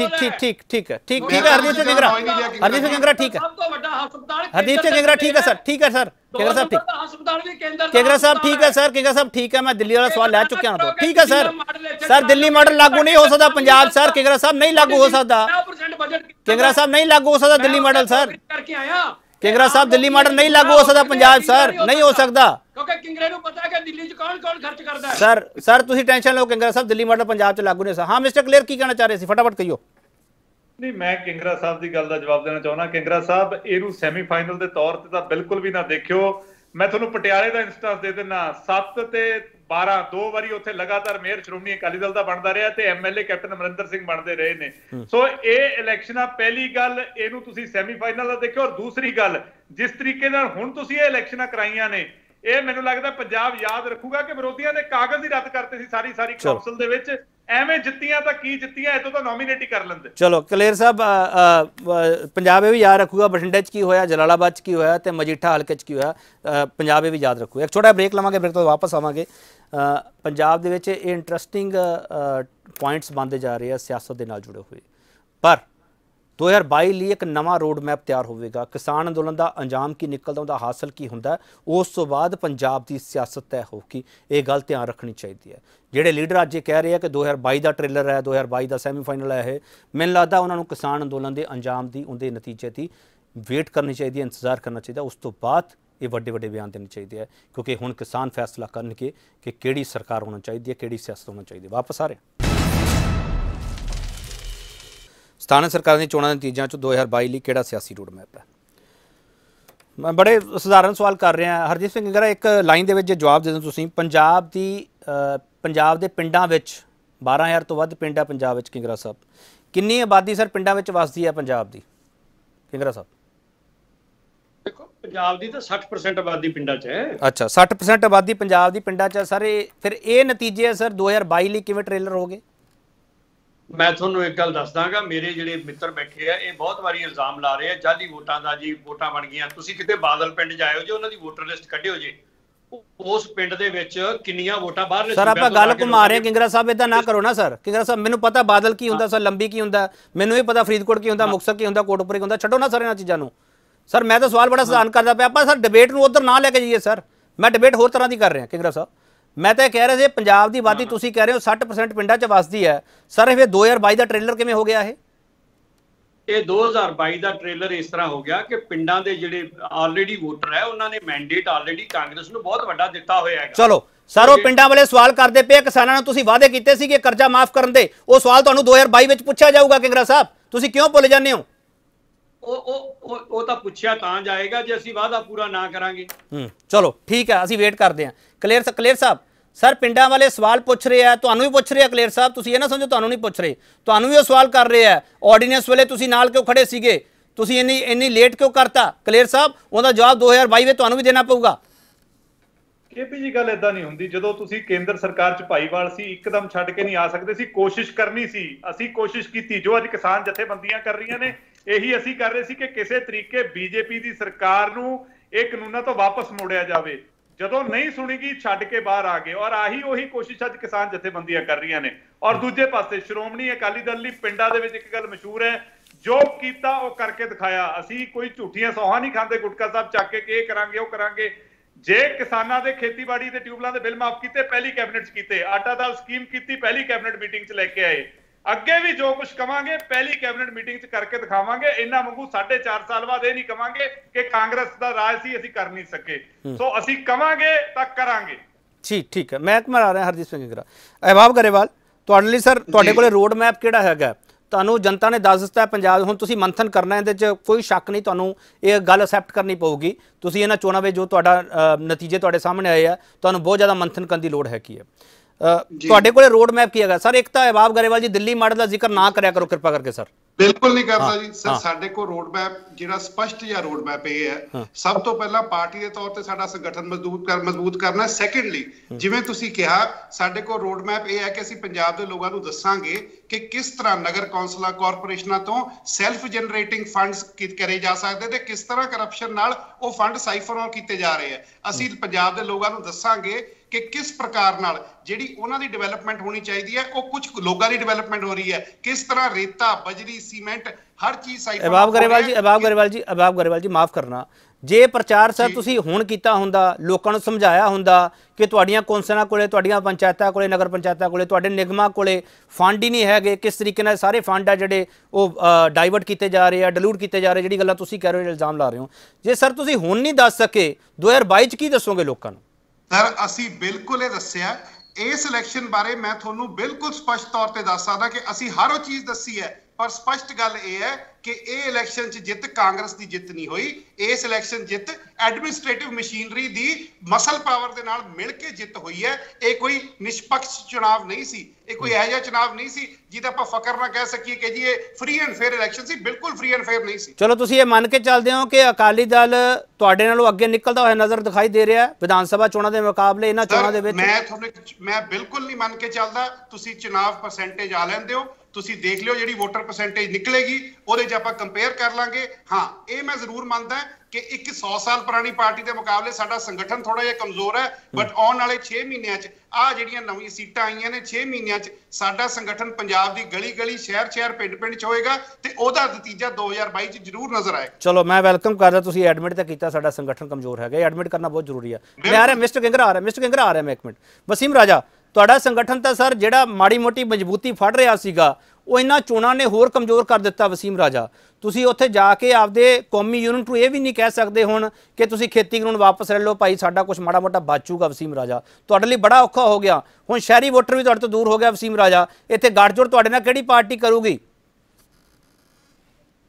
A: ਹੈ ਹਰਦੀਪ ਸਿੰਘ ਕਿੰਗਰਾ, ਠੀਕ ਹੈ
E: ਸਭ ਤੋਂ ਵੱਡਾ ਹਸਪਤਾਲ
A: ਹਰਦੀਪ ਸਿੰਘ ਕਿੰਗਰਾ, ਠੀਕ ਹੈ ਸਰ, ਕਿੰਗਰਾ ਸਾਹਿਬ ਠੀਕ,
E: ਹਸਪਤਾਲ ਵੀ ਕੇਂਦਰ
A: ਕਿੰਗਰਾ ਸਾਹਿਬ ਠੀਕ ਹੈ ਸਰ, ਕਿੰਗਰਾ ਸਾਹਿਬ ਠੀਕ ਹੈ, ਮੈਂ ਦਿੱਲੀ ਵਾਲਾ ਸਵਾਲ ਲੈ ਚੁੱਕਿਆ ਹਾਂ। ਠੀਕ ਹੈ ਸਰ, ਦਿੱਲੀ ਮਾਡਲ ਲਾਗੂ ਨਹੀਂ ਹੋ ਸਕਦਾ ਪੰਜਾਬ ਸਰ, ਕਿੰਗਰਾ ਸਾਹਿਬ ਨਹੀਂ ਲਾਗੂ ਹੋ ਸਕਦਾ, ਕਿੰਗਰਾ ਸਾਹਿਬ ਨਹੀਂ ਲਾਗੂ ਹੋ ਸਕਦਾ Delhi model sir, Kingra Sahib Delhi model ਨਹੀਂ ਲਾਗੂ ਹੋ ਸਕਦਾ ਪੰਜਾਬ ਸਰ, ਨਹੀਂ ਹੋ ਸਕਦਾ।
E: ਕਿਉਂਕਿ ਕਿੰਗਰੇ ਨੂੰ ਪਤਾ ਹੈ ਕਿ ਦਿੱਲੀ 'ਚ ਕੌਣ ਖਰਚ ਕਰਦਾ ਹੈ।
A: ਸਰ ਤੁਸੀਂ ਟੈਨਸ਼ਨ ਲਓ, ਕਿੰਗਰਾ ਸਾਹਿਬ ਦਿੱਲੀ ਮਾਡਲ ਪੰਜਾਬ 'ਚ ਲਾਗੂ ਨਹੀਂ ਸਕਦਾ। ਹਾਂ ਮਿਸਟਰ ਕਲੀਅਰ ਕੀ ਕਹਿਣਾ ਚਾਹ ਰਹੇ ਸੀ, ਫਟਾਫਟ ਕਹੀਓ।
F: ਨਹੀਂ ਮੈਂ ਕਿੰਗਰਾ ਸਾਹਿਬ ਦੀ ਗੱਲ ਦਾ ਜਵਾਬ ਦੇਣਾ ਚਾਹੁੰਦਾ। ਕਿੰਗਰਾ ਸਾਹਿਬ ਇਹਨੂੰ ਸੈਮੀਫਾਈਨਲ ਦੇ ਤੌਰ ਤੇ ਤਾਂ ਬਿਲਕੁਲ ਵੀ ਨਾ ਦੇਖਿਓ। ਮੈਂ ਤੁਹਾਨੂੰ ਪਟਿਆਲੇ ਦਾ ਇੰਸਟੈਂਸ ਦੇ ਦਿੰਦਾ। 7 ਤੇ 12 2 ਵਾਰੀ ਉੱਥੇ ਲਗਾਤਾਰ ਮੇਅਰ ਸ਼੍ਰੋਮਣੀ ਅਕਾਲੀ ਦਲ ਦਾ ਬਣਦਾ ਰਿਹਾ ਤੇ MLA ਕੈਪਟਨ ਅਮਰਿੰਦਰ ਸਿੰਘ ਬਣਦੇ ਰਹੇ ਨੇ। ਸੋ ਇਹ ਇਲੈਕਸ਼ਨਾਂ ਪਹਿਲੀ ਗੱਲ ਇਹਨੂੰ ਤੁਸੀਂ ਸੈਮੀਫਾਈਨਲ ਦਾ ਦੇਖਿਓ। ਔਰ ਦੂਸਰੀ ਗੱਲ ਜਿਸ ਤਰੀਕੇ ਨਾਲ ਹੁਣ ਤੁਸੀਂ ਇਹ ਇਲੈਕਸ਼ਨਾਂ ਕਰਾਈਆਂ ਨੇ, ਇਹ ਮੈਨੂੰ ਲੱਗਦਾ ਪੰਜਾਬ ਯਾਦ ਰੱਖੂਗਾ ਕਿ ਵਿਰੋਧੀਆਂ ਨੇ ਕਾਗਜ਼ ਹੀ ਰੱਦ ਕਰਤੇ ਸੀ ਸਾਰੀ ਕੌਂਸਲ ਦੇ ਵਿੱਚ। ਐਵੇਂ ਜਿੱਤੀਆਂ ਤਾਂ ਕੀ ਜਿੱਤੀਆਂ, ਇਹ ਤੋਂ ਤਾਂ ਨੋਮੀਨੇਟ ਹੀ ਕਰ ਲੈਂਦੇ।
A: ਚਲੋ ਕਲੀਅਰ ਸਾਹਿਬ, ਪੰਜਾਬ ਇਹ ਵੀ ਯਾਦ ਰੱਖੂਗਾ ਬਠਿੰਡੇ 'ਚ ਕੀ ਹੋਇਆ, ਜਲਾਲਾਬਾਦ 'ਚ ਕੀ ਹੋਇਆ ਤੇ ਮਜੀਠਾ ਹਲਕੇ 'ਚ ਕੀ ਹੋਇਆ, ਪੰਜਾਬ ਇਹ ਵੀ ਯਾਦ ਰੱਖੂਗਾ। ਇੱਕ ਛੋਟਾ ਬ੍ਰੇਕ ਲਵਾਂਗੇ, ਬ੍ਰੇਕ ਤੋਂ ਵਾਪਸ ਆਵਾਂਗੇ। ਪੰਜਾਬ ਦੇ ਵਿੱਚ ਇਹ ਇੰਟਰਸਟਿੰਗ ਪੁਆਇੰਟਸ ਬਣਦੇ ਜਾ ਰਹੇ ਆ ਸਿਆਸਤ ਦੇ ਨਾਲ ਜੁੜੇ ਹੋਏ, ਪਰ 2022 ਲਈ ਇੱਕ ਨਵਾਂ ਰੋਡ ਮੈਪ ਤਿਆਰ ਹੋਵੇਗਾ। ਕਿਸਾਨ ਅੰਦੋਲਨ ਦਾ ਅੰਜਾਮ ਕੀ ਨਿਕਲਦਾ, ਉਹਦਾ ਹਾਸਲ ਕੀ ਹੁੰਦਾ, ਉਸ ਤੋਂ ਬਾਅਦ ਪੰਜਾਬ ਦੀ ਸਿਆਸਤ ਤੈਅ ਹੋਊਗੀ। ਇਹ ਗੱਲ ਧਿਆਨ ਰੱਖਣੀ ਚਾਹੀਦੀ ਹੈ। ਜਿਹੜੇ ਲੀਡਰ ਅੱਜ ਇਹ ਕਹਿ ਰਹੇ ਆ ਕਿ 2022 ਦਾ ਟ੍ਰੇਲਰ ਹੈ, 2022 ਦਾ ਸੈਮੀਫਾਈਨਲ ਹੈ, ਇਹ ਮੈਨੂੰ ਲੱਗਦਾ ਉਹਨਾਂ ਨੂੰ ਕਿਸਾਨ ਅੰਦੋਲਨ ਦੇ ਅੰਜਾਮ ਦੀ, ਉਹਦੇ ਨਤੀਜੇ ਦੀ ਵੇਟ ਕਰਨੀ ਚਾਹੀਦੀ ਹੈ, ਇੰਤਜ਼ਾਰ ਕਰਨਾ ਚਾਹੀਦਾ। ਉਸ ਤੋਂ ਬਾਅਦ ਇਹ ਵੱਡੇ ਬਿਆਨ ਦੇਣੇ ਚਾਹੀਦੇ ਹੈ, ਕਿਉਂਕਿ ਹੁਣ ਕਿਸਾਨ ਫੈਸਲਾ ਕਰਨਗੇ ਕਿ ਕਿਹੜੀ ਸਰਕਾਰ ਹੋਣੀ ਚਾਹੀਦੀ ਹੈ, ਕਿਹੜੀ ਸਿਆਸਤ ਹੋਣੀ ਚਾਹੀਦੀ ਹੈ। ਵਾਪਸ ਆ ਰਹੇ ਸਥਾਨਕ ਸਰਕਾਰਾਂ ਦੀਆਂ ਚੋਣਾਂ ਦੇ ਨਤੀਜਿਆਂ 'ਚ 2022 ਲਈ ਕਿਹੜਾ ਸਿਆਸੀ ਰੋਡ ਮੈਪ ਹੈ। मैं बड़े सधारण सवाल कर रहा। हरजीत सिंह किंगरा, एक लाइन ਦੇ ਵਿੱਚ ਜਵਾਬ ਦੇ ਦਿਓ ਤੁਸੀਂ। ਪੰਜਾਬ ਦੇ ਪਿੰਡਾਂ ਵਿੱਚ 12000 ਤੋਂ ਵੱਧ ਪਿੰਡ ਆ ਪੰਜਾਬ ਵਿੱਚ ਕਿੰਗਰਾ ਸਾਹਿਬ, ਕਿੰਨੀ ਆਬਾਦੀ ਸਰ ਪਿੰਡਾਂ ਵਿੱਚ ਵਸਦੀ ਹੈ ਪੰਜਾਬ ਦੀ ਕਿੰਗਰਾ ਸਾਹਿਬ?
E: ਦੇਖੋ ਪੰਜਾਬ ਦੀ ਤਾਂ 60% ਆਬਾਦੀ ਪਿੰਡਾਂ 'ਚ ਹੈ।
A: ਅੱਛਾ, 60% ਆਬਾਦੀ ਪੰਜਾਬ ਦੀ ਪਿੰਡਾਂ 'ਚ ਸਰ। ਫਿਰ ਇਹ ਨਤੀਜੇ ਸਰ 2022 ਲਈ ਕਿਵੇਂ ਟ੍ਰੇਲਰ ਹੋ ਗਏ?
E: ਮੈਂ ਤੁਹਾਨੂੰ ਇੱਕ ਗੱਲ ਦੱਸ ਦਾਂਗਾ, ਮੇਰੇ ਜਿਹੜੇ ਮਿੱਤਰ ਬੈਠੇ ਆ ਇਹ ਬਹੁਤ ਵਾਰੀ ਇਲਜ਼ਾਮ ਲਾ ਰਹੇ ਆ ਜਾਲੀ ਵੋਟਾਂ ਦਾ, ਜੀ ਵੋਟਾਂ ਬਣ ਗਈਆਂ। ਤੁਸੀਂ ਕਿਤੇ ਬਾਦਲ ਪਿੰਡ ਜਾਇਓ ਜੇ, ਉਹਨਾਂ ਦੀ ਵੋਟਰ ਲਿਸਟ ਕੱਢਿਓ ਜੇ, ਉਸ ਪਿੰਡ ਦੇ ਵਿੱਚ ਕਿੰਨੀਆਂ ਵੋਟਾਂ ਬਾਹਰ
A: ਸਰ ਆਪਾਂ ਗੱਲ ਘੁਮਾ ਰਹੇ ਕਿੰਗਰਾ ਸਾਹਿਬ, ਇਦਾਂ ਨਾ ਕਰੋ ਨਾ ਸਰ। ਕਿੰਗਰਾ ਸਾਹਿਬ ਮੈਨੂੰ ਪਤਾ ਬਾਦਲ ਕੀ ਹੁੰਦਾ ਸਰ, ਲੰਬੀ ਕੀ ਹੁੰਦਾ, ਮੈਨੂੰ ਵੀ ਪਤਾ ਫਰੀਦਕੋਟ ਕੀ ਹੁੰਦਾ, ਮੁਕਤਸਰ ਕੀ ਹੁੰਦਾ, ਕੋਟਪੁਰੇ ਕੀ ਹੁੰਦਾ। ਛੱਡੋ ਨਾ ਸਰ ਇਹਨਾਂ ਚੀਜ਼ਾਂ ਨੂੰ। ਸਰ ਮੈਂ ਤਾਂ ਸਵਾਲ ਬੜਾ ਸਧਾਰਨ ਕਰਦਾ ਪਿਆ। ਆਪਾਂ ਸਰ ਡਿਬੇਟ ਨੂੰ ਉਧਰ ਨਾ ਲੈ ਕੇ ਜਾਈਏ ਸਰ, ਮੈਂ ਡਿਬੇਟ ਹੋਰ ਤਰ੍ਹਾਂ ਦੀ ਕਰ ਰਿਹਾ ਕਿੰਗਰਾ ਸਾਹਿਬ। ਮੈਂ ਤਾਂ ਇਹ ਕਹਿ ਰਿਹਾ ਸੀ ਪੰਜਾਬ ਦੀ ਆਬਾਦੀ ਤੁਸੀਂ ਕਹਿ ਰਹੇ ਹੋ 60% ਪਿੰਡਾਂ 'ਚ ਵਸਦੀ ਹੈ ਸਰ, ਇਹ 2022 ਦਾ ਟ੍ਰੇਲਰ ਕਿਵੇਂ ਹੋ ਗਿਆ? ਇਹ
E: 2022 ਦਾ ਟ੍ਰੇਲਰ ਇਸ ਤਰ੍ਹਾਂ ਹੋ ਗਿਆ ਕਿ ਪਿੰਡਾਂ ਦੇ ਜਿਹੜੇ ਆਲਰੇਡੀ ਵੋਟਰ ਹੈ ਉਹਨਾਂ ਨੇ ਮੈਂਡੇਟ ਆਲਰੇਡੀ ਕਾਂਗਰਸ ਨੂੰ ਬਹੁਤ ਵੱਡਾ ਦਿੱਤਾ ਹੋਇਆ ਹੈ।
A: ਚਲੋ ਸਰ, ਉਹ ਪਿੰਡਾਂ ਵਾਲੇ ਸਵਾਲ ਕਰਦੇ ਪਏ ਕਿਸਾਨਾਂ ਨੂੰ ਤੁਸੀਂ ਵਾਅਦੇ ਕੀਤੇ ਸੀ ਕਿ ਕਰਜ਼ਾ ਮਾਫ ਕਰਨ ਦੇ, ਉਹ ਸਵਾਲ ਤੁਹਾਨੂੰ 2022 ਵਿੱਚ ਪੁੱਛਿਆ ਜਾਊਗਾ ਕਿੰਗਰਾ ਸਾਹਿਬ, ਤੁਸੀਂ ਕਿਉਂ ਭੁੱਲ ਜਾਂਦੇ ਹੋ?
E: ਉਹ ਤਾਂ ਪੁੱਛਿਆ ਤਾਂ ਜਾਏਗਾ ਜੇ ਅਸੀਂ ਵਾਅਦਾ ਪੂਰਾ ਨਾ ਕਰਾਂਗੇ।
A: ਚਲੋ ਠੀਕ ਹੈ, ਅਸੀਂ ਵੇਟ ਕਰਦੇ ਹਾਂ। ਕਲੀਅਰ ਸਾਹਿਬ, ਸਰ ਪਿੰਡਾਂ ਵਾਲੇ ਸਵਾਲ ਪੁੱਛ ਰਹੇ ਆ, ਤੁਹਾਨੂੰ ਵੀ ਪੁੱਛ ਰਹੇ ਆ ਕਲੀਅਰ ਸਾਹਿਬ, ਤੁਸੀਂ ਇਹ ਨਾ ਸਮਝੋ ਤੁਹਾਨੂੰ ਨਹੀਂ ਪੁੱਛ ਰਹੇ, ਤੁਹਾਨੂੰ ਵੀ ਉਹ ਸਵਾਲ ਕਰ ਰਹੇ ਆ। ਆਰਡੀਨੈਂਸ ਵੇਲੇ ਤੁਸੀਂ ਨਾਲ ਕਿਉਂ ਖੜੇ ਸੀਗੇ, ਤੁਸੀਂ ਇੰਨੀ ਲੇਟ ਕਿਉਂ ਕਰਤਾ? ਕਲੀਅਰ ਸਾਹਿਬ, ਉਹਦਾ ਜਵਾਬ 2022 ਵਿੱਚ ਤੁਹਾਨੂੰ ਵੀ ਦੇਣਾ ਪਊਗਾ।
F: ਕੇਪੀ ਜੀ ਗੱਲ ਇਦਾਂ ਨਹੀਂ ਹੁੰਦੀ। ਜਦੋਂ ਤੁਸੀਂ ਕੇਂਦਰ ਸਰਕਾਰ ਚ ਭਾਈਵਾਲ ਸੀ, ਇੱਕਦਮ ਛੱਡ ਕੇ ਨਹੀਂ ਆ ਸਕਦੇ ਸੀ, ਕੋਸ਼ਿਸ਼ ਕਰਨੀ ਸੀ। ਅਸੀਂ ਕੋਸ਼ਿਸ਼ ਕੀਤੀ, ਜੋ ਅੱਜ ਕਿਸਾਨ ਜਥੇਬੰਦੀਆਂ ਕਰ ਰਹੀਆਂ ਨੇ ਇਹੀ ਅਸੀਂ ਕਰ ਰਹੇ ਸੀ ਕਿ ਕਿਸੇ ਤਰੀਕੇ ਬੀਜੇਪੀ ਦੀ ਸਰਕਾਰ ਨੂੰ ਇਹ ਕਾਨੂੰਨਾਂ ਤੋਂ ਵਾਪਸ ਮੋੜਿਆ ਜਾਵੇ। ਜਦੋਂ ਨਹੀਂ ਸੁਣੀਗੀ ਛੱਡ ਕੇ ਬਾਹਰ ਆ ਗਏ, ਔਰ ਉਹੀ ਕੋਸ਼ਿਸ਼ ਅੱਜ ਕਿਸਾਨ ਜਥੇਬੰਦੀਆਂ ਕਰ ਰਹੀਆਂ ਨੇ। ਔਰ ਦੂਜੇ ਪਾਸੇ ਸ਼੍ਰੋਮਣੀ ਅਕਾਲੀ ਦਲ ਲਈ ਪਿੰਡਾਂ ਦੇ ਵਿੱਚ ਇੱਕ ਗੱਲ ਮਸ਼ਹੂਰ ਹੈ, ਜੋ ਕੀਤਾ ਉਹ ਕਰਕੇ ਦਿਖਾਇਆ। ਅਸੀਂ ਕੋਈ ਝੂਠੀਆਂ ਸੌਹਾਂ ਨਹੀਂ ਖਾਂਦੇ ਗੁਟਕਾ ਸਾਹਿਬ ਚੱਕ ਕੇ ਕਿ ਇਹ ਕਰਾਂਗੇ ਉਹ ਕਰਾਂਗੇ। ਜੇ ਕਿਸਾਨਾਂ ਦੇ ਖੇਤੀਬਾੜੀ ਦੇ ਟਿਊਬਲਾਂ ਦੇ ਬਿੱਲ ਮਾਫ ਕੀਤੇ, ਪਹਿਲੀ ਕੈਬਨਿਟ 'ਚ ਕੀਤੇ। ਆਟਾ ਦਾਲ ਸਕੀਮ ਕੀਤੀ, ਪਹਿਲੀ ਕੈਬਨਿਟ ਮੀਟਿੰਗ 'ਚ ਲੈ ਕੇ ਆਏ। ਅੱਗੇ ਵੀ ਜੋ ਕੁਝ ਕਵਾਂਗੇ ਪਹਿਲੀ ਕੈਬਨਿਟ ਮੀਟਿੰਗ 'ਚ ਕਰਕੇ ਦਿਖਾਵਾਂਗੇ। ਇਹਨਾਂ ਵਾਂਗੂ 4.5 ਸਾਲ ਬਾਅਦ ਇਹ ਨਹੀਂ ਕਵਾਂਗੇ ਕਿ ਕਾਂਗਰਸ ਦਾ ਰਾਜ ਸੀ ਅਸੀਂ ਕਰ ਨਹੀਂ ਸਕੇ। ਸੋ ਅਸੀਂ ਕਵਾਂਗੇ ਤਾਂ ਕਰਾਂਗੇ।
A: ਠੀਕ ਹੈ। ਮੈਂ ਆ ਰਿਹਾ ਹਰਜੀਤ ਸਿੰਘ ਕਿੰਗਰਾ। ਅਹਿਬਾਬ ਗਰੇਵਾਲ, ਤੁਹਾਡੇ ਲਈ ਸਰ ਤੁਹਾਡੇ ਕੋਲੇ ਰੋਡ ਮੈਪ ਕਿਹੜਾ ਹੈਗਾ? ਤੁਹਾਨੂੰ ਜਨਤਾ ਨੇ ਦੱਸ ਦਿੱਤਾ ਪੰਜਾਬ, ਹੁਣ ਤੁਸੀਂ ਮੰਥਨ ਕਰਨਾ, ਇਹਦੇ 'ਚ ਕੋਈ ਸ਼ੱਕ ਨਹੀਂ, ਤੁਹਾਨੂੰ ਇਹ ਗੱਲ ਅਸੈਪਟ ਕਰਨੀ ਪਊਗੀ। ਤੁਸੀਂ ਇਹਨਾਂ ਚੋਣਾਂ ਵਿੱਚ ਜੋ ਤੁਹਾਡਾ ਨਤੀਜੇ ਤੁਹਾਡੇ ਸਾਹਮਣੇ ਆਏ ਆ, ਤੁਹਾਨੂੰ ਬਹੁਤ ਜ਼ਿਆਦਾ ਮੰਥਨ ਕਰਨ ਦੀ ਲੋੜ ਹੈ ਕੀ ਹੈ। ਤੁਹਾਡੇ ਕੋਲੇ ਰੋਡ ਮੈਪ ਕੀ ਹੈਗਾ ਸਰ? ਇੱਕ ਤਾਂ ਅਹਿਬਾਬ ਗਰੇਵਾਲ ਜੀ ਦਿੱਲੀ ਮਾਡਲ ਦਾ ਜ਼ਿਕਰ ਨਾ ਕਰਿਆ ਕਰੋ ਕਿਰਪਾ ਕਰਕੇ ਸਰ।
G: ਬਿਲਕੁਲ ਨਹੀਂ ਕਰਦਾ ਜੀ ਸਰ। ਸਾਡੇ ਕੋਲ ਰੋਡ ਮੈਪ ਜਿਹੜਾ ਸਪਸ਼ਟ ਜਿਹਾ ਰੋਡ ਮੈਪ ਇਹ ਹੈ, ਸਭ ਤੋਂ ਪਹਿਲਾਂ ਪਾਰਟੀ ਦੇ ਤੌਰ ਤੇ ਸਾਡਾ ਸੰਗਠਨ ਮਜ਼ਬੂਤ ਕਰਨਾ। ਸੈਕੰਡਲੀ, ਜਿਵੇਂ ਤੁਸੀਂ ਕਿਹਾ, ਸਾਡੇ ਕੋਲ ਰੋਡ ਮੈਪ ਇਹ ਹੈ ਕਿ ਅਸੀਂ ਪੰਜਾਬ ਦੇ ਲੋਕਾਂ ਨੂੰ ਦੱਸਾਂਗੇ ਕਿ ਕਿਸ ਤਰ੍ਹਾਂ ਨਗਰ ਕੌਂਸਲਾਂ ਕਾਰਪੋਰੇਸ਼ਨਾਂ ਤੋਂ ਸੈਲਫ ਜਨਰੇਟਿੰਗ ਫੰਡਸ ਕਰੇ ਜਾ ਸਕਦੇ ਤੇ ਕਿਸ ਤਰ੍ਹਾਂ ਕਰਪਸ਼ਨ ਨਾਲ ਉਹ ਫੰਡ ਸਾਈਫਰ ਆਊਟ ਕੀਤੇ ਜਾ ਰਹੇ ਆ। ਅਸੀਂ ਪੰਜਾਬ ਦੇ ਲੋਕਾਂ ਨੂੰ ਦੱਸਾਂਗੇ ਕਿ ਕਿਸ ਪ੍ਰਕਾਰ ਨਾਲ ਜਿਹੜੀ ਉਹਨਾਂ ਦੀ ਡਿਵੈਲਪਮੈਂਟ ਹੋਣੀ ਚਾਹੀਦੀ ਹੈ ਉਹ ਕੁਝ ਲੋਕਾਂ ਦੀ ਡਿਵੈਲਪਮੈਂਟ ਹੋ ਰਹੀ ਹੈ। ਕਿਸ ਤਰ੍ਹਾਂ ਰੇਤਾ, ਬਜਰੀ, ਸੀਮੈਂਟ, ਹਰ ਚੀਜ਼ ਸਾਈਫਰ। ਅਹਿਬਾਬ
A: ਗਰੇਵਾਲ ਜੀ ਮਾਫ ਕਰਨਾ, ਜੇ ਪ੍ਰਚਾਰ ਸਰ ਤੁਸੀਂ ਹੁਣ ਕੀਤਾ ਹੁੰਦਾ, ਲੋਕਾਂ ਨੂੰ ਸਮਝਾਇਆ ਹੁੰਦਾ ਕਿ ਤੁਹਾਡੀਆਂ ਕੌਂਸਲਾਂ ਕੋਲੇ, ਤੁਹਾਡੀਆਂ ਪੰਚਾਇਤਾਂ ਕੋਲੇ, ਨਗਰ ਪੰਚਾਇਤਾਂ ਕੋਲੇ, ਤੁਹਾਡੇ ਨਿਗਮਾਂ ਕੋਲੇ ਫੰਡ ਹੀ ਨਹੀਂ ਹੈਗੇ, ਕਿਸ ਤਰੀਕੇ ਨਾਲ ਸਾਰੇ ਫੰਡ ਆ ਜਿਹੜੇ ਉਹ ਡਾਈਵਰਟ ਕੀਤੇ ਜਾ ਰਹੇ ਆ, ਡਿਲੂਟ ਕੀਤੇ ਜਾ ਰਹੇ, ਜਿਹੜੀ ਗੱਲਾਂ ਤੁਸੀਂ ਕਹਿ ਰਹੇ ਹੋ, ਇਲਜ਼ਾਮ ਲਾ ਰਹੇ ਹੋ, ਜੇ ਸਰ ਤੁਸੀਂ ਹੁਣ ਨਹੀਂ ਦੱਸ ਸਕੇ 2022 'ਚ ਕੀ ਦੱਸੋਗੇ ਲੋਕਾਂ ਨੂੰ?
G: ਸਰ ਅਸੀਂ ਬਿਲਕੁਲ ਇਹ ਦੱਸਿਆ। ਇਸ ਇਲੈਕਸ਼ਨ ਬਾਰੇ ਮੈਂ ਤੁਹਾਨੂੰ ਬਿਲਕੁਲ ਸਪਸ਼ਟ ਤੌਰ ਤੇ ਦੱਸ ਸਕਦਾ ਕਿ ਅਸੀਂ ਹਰ ਉਹ ਚੀਜ਼ ਦੱਸੀ ਹੈ, ਪਰ ਸਪਸ਼ਟ ਗੱਲ ਇਹ ਹੈ ਕਿ ਇਹ ਇਲੈਕਸ਼ਨ 'ਚ ਜਿੱਤ ਕਾਂਗਰਸ ਦੀ ਜਿੱਤ ਨਹੀਂ ਹੋਈ। ਇਸ ਇਲੈਕਸ਼ਨ ਜਿੱਤ ਐਡਮਿਨਿਸਟ੍ਰੇਟਿਵ ਮਸ਼ੀਨਰੀ ਦੀ ਮਸਲ ਪਾਵਰ ਦੇ ਨਾਲ ਮਿਲ ਕੇ ਜਿੱਤ ਹੋਈ ਹੈ। ਇਹ ਕੋਈ ਨਿਸ਼ਪਕਸ਼ ਚੁਣਾਵ ਨਹੀਂ ਸੀ, ਇਹ ਕੋਈ ਇਹੋ ਜਿਹਾ ਚੁਣਾਵ ਨਹੀਂ ਸੀ ਜਿਹਦਾ ਆਪਾਂ ਫਕਰ ਨਾਲ ਕਹਿ ਸਕੀਏ ਕਿ ਜੀ ਇਹ ਫ੍ਰੀ ਐਂਡ ਫੇਅਰ ਇਲੈਕਸ਼ਨ ਸੀ। ਬਿਲਕੁਲ ਫ੍ਰੀ ਐਂਡ ਫੇਅਰ ਨਹੀਂ ਸੀ।
A: ਚਲੋ ਤੁਸੀਂ ਇਹ ਮੰਨ ਕੇ ਚੱਲਦੇ ਹੋ ਕਿ ਅਕਾਲੀ ਦਲ ਤੁਹਾਡੇ ਨਾਲੋਂ ਅੱਗੇ ਨਿਕਲਦਾ ਹੋਇਆ ਨਜ਼ਰ ਦਿਖਾਈ ਦੇ ਰਿਹਾ ਵਿਧਾਨ ਸਭਾ ਚੋਣਾਂ ਦੇ ਮੁਕਾਬਲੇ ਇਹਨਾਂ ਚੋਣਾਂ ਦੇ ਵਿੱਚ?
G: ਮੈਂ ਬਿਲਕੁਲ ਨਹੀਂ ਮੰਨ ਕੇ ਚੱਲਦਾ। ਤੁਸੀਂ ਚੁਣਾਵ ਪਰਸੈਂਟੇਜ ਆ ਲੈਂਦੇ ਹੋ, ਤੁਸੀਂ ਦੇਖ ਲਿਓ ਜਿਹੜੀ ਵੋਟਰ ਪਰਸੈਂਟੇਜ ਨਿਕਲੇਗੀ ਉਹਦੇ 'ਚ ਆਪਾਂ ਕੰਪੇਅਰ ਕਰ ਲਾਂਗੇ। ਹਾਂ, ਇਹ ਮੈਂ ਜ਼ਰੂਰ ਮੰਨਦਾ ਕਿ ਇੱਕ 100 ਸਾਲ ਪੁਰਾਣੀ ਪਾਰਟੀ ਦੇ ਮੁਕਾਬਲੇ ਸਾਡਾ ਸੰਗਠਨ ਥੋੜਾ ਜਿਹਾ ਕਮਜ਼ੋਰ ਹੈ, ਬਟ ਆਉਣ ਵਾਲੇ 6 ਮਹੀਨਿਆਂ 'ਚ ਆਹ ਜਿਹੜੀਆਂ ਨਵੀਆਂ ਸੀਟਾਂ ਆਈਆਂ ਨੇ, 6 ਮਹੀਨਿਆਂ 'ਚ ਸਾਡਾ ਸੰਗਠਨ ਪੰਜਾਬ ਦੀ ਗਲੀ ਗਲੀ, ਸ਼ਹਿਰ ਸ਼ਹਿਰ, ਪਿੰਡ ਪਿੰਡ 'ਚ ਹੋਏਗਾ ਤੇ ਉਹਦਾ ਨਤੀਜਾ 2022 'ਚ ਜ਼ਰੂਰ ਨਜ਼ਰ ਆਏ।
A: ਚਲੋ ਮੈਂ ਵੈਲਕਮ ਕਰਦਾ, ਤੁਸੀਂ ਐਡਮਿਟ ਤਾਂ ਕੀਤਾ ਸਾਡਾ ਸੰਗਠਨ ਕਮਜ਼ੋਰ ਹੈਗਾ, ਐਡਮਿਟ ਕਰਨਾ ਬਹੁਤ ਜ਼ਰੂਰੀ ਹੈ। ਮੈਂ ਆ ਰਿਹਾ ਮਿਸਟਰ ਕਿੰਗਰਾ ਆ ਰਿਹਾ ਮੈਂ ਇੱਕ ਮਿੰਟ। ਵਸੀਮ ਰਾਜਾ, ਤੁਹਾਡਾ ਸੰਗਠਨ ਤਾਂ ਸਰ ਜਿਹੜਾ ਮਾੜੀ ਮੋਟੀ ਮਜ਼ਬੂਤੀ ਫੜ ਰਿਹਾ ਸੀਗਾ ਉਹ ਇਹਨਾਂ ਚੋਣਾਂ ਨੇ ਹੋਰ ਕਮਜ਼ੋਰ ਕਰ ਦਿੱਤਾ। ਵਸੀਮ ਰਾਜਾ, ਤੁਸੀਂ ਉੱਥੇ ਜਾ ਕੇ ਆਪਦੇ ਕੌਮੀ ਯੂਨਿਟ ਨੂੰ ਇਹ ਵੀ ਨਹੀਂ ਕਹਿ ਸਕਦੇ ਹੁਣ ਕਿ ਤੁਸੀਂ ਖੇਤੀ ਕਾਨੂੰਨ ਵਾਪਸ ਲੈ ਲਓ ਭਾਈ, ਸਾਡਾ ਕੁਝ ਮਾੜਾ ਮੋਟਾ ਬਚੂਗਾ। ਵਸੀਮ ਰਾਜਾ, ਤੁਹਾਡੇ ਲਈ ਬੜਾ ਔਖਾ ਹੋ ਗਿਆ, ਹੁਣ ਸ਼ਹਿਰੀ ਵੋਟਰ ਵੀ ਤੁਹਾਡੇ ਤੋਂ ਦੂਰ ਹੋ ਗਿਆ। ਵਸੀਮ ਰਾਜਾ, ਇੱਥੇ ਗੱਠਜੋੜ ਤੁਹਾਡੇ ਨਾਲ ਕਿਹੜੀ ਪਾਰਟੀ ਕਰੂਗੀ?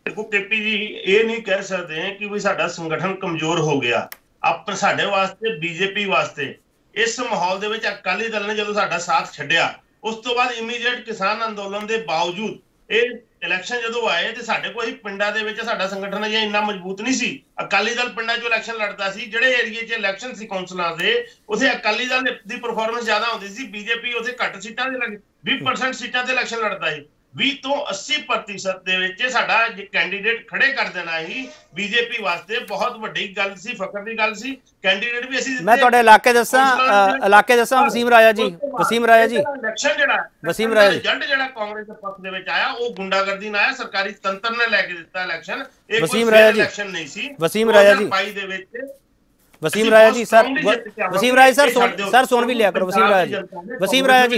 H: देखो केपी जी ये नहीं कह सकते हैं कि भी साडा संगठन कमजोर हो गया। आप साडे वास्ते बीजेपी वास्ते इस माहौल दे विच अकाली दल ने जदों साडा साथ छड्डिया उस तो बाद इमीडिएट किसान अंदोलन के बावजूद ये इलैक्शन जदों आए तो साडे कोई पिंडां दे विच साडा संगठन अजे इन्ना मजबूत नहीं सी। अकाली दल पिंडां 'ਚ इलैक्शन लड़दा सी, जिहड़े एरिए 'ਚ इलैक्शन सी कौंसलां दे उथे अकाली दल दी परफॉर्मेंस ज्यादा होंदी सी, बीजेपी उथे घट सीटां दे 20% सीटां ते इलैक्शन लड़दा सी। 20 ਤੋਂ 80% ਦੇ ਵਿੱਚ ਸਾਡਾ ਕੈਂਡੀਡੇਟ ਖੜੇ ਕਰ ਦੇਣਾ ਹੀ ਬੀਜੇਪੀ ਵਾਸਤੇ ਬਹੁਤ ਵੱਡੀ ਗੱਲ ਸੀ, ਫਖਰ ਦੀ ਗੱਲ ਸੀ। ਕੈਂਡੀਡੇਟ ਵੀ ਅਸੀਂ
A: ਮੈਂ ਤੁਹਾਡੇ ਇਲਾਕੇ ਦੱਸਾਂ ਵਸੀਮ ਰਾਜਾ ਜੀ
H: ਇਲੈਕਸ਼ਨ ਜਿਹੜਾ
A: ਵਸੀਮ ਰਾਜਾ ਜੀ
H: ਰਿਜ਼ਲਟ ਜਿਹੜਾ ਕਾਂਗਰਸ ਦੇ ਪੱਖ ਦੇ ਵਿੱਚ ਆਇਆ ਉਹ ਗੁੰਡਾਗਰਦੀ ਨਾਲ ਆਇਆ, ਸਰਕਾਰੀ ਤੰਤਰ ਨੇ ਲੈ ਕੇ ਦਿੱਤਾ ਇਲੈਕਸ਼ਨ। ਇਹ ਕੋਈ ਇਲੈਕਸ਼ਨ ਨਹੀਂ ਸੀ।
A: ਵਸੀਮ ਰਾਜਾ ਜੀ
H: ਦੇ ਵਿੱਚ
A: वसीम राजा जी सर, वसीम राजा सर सुन भी लिया करो। वसीम राजा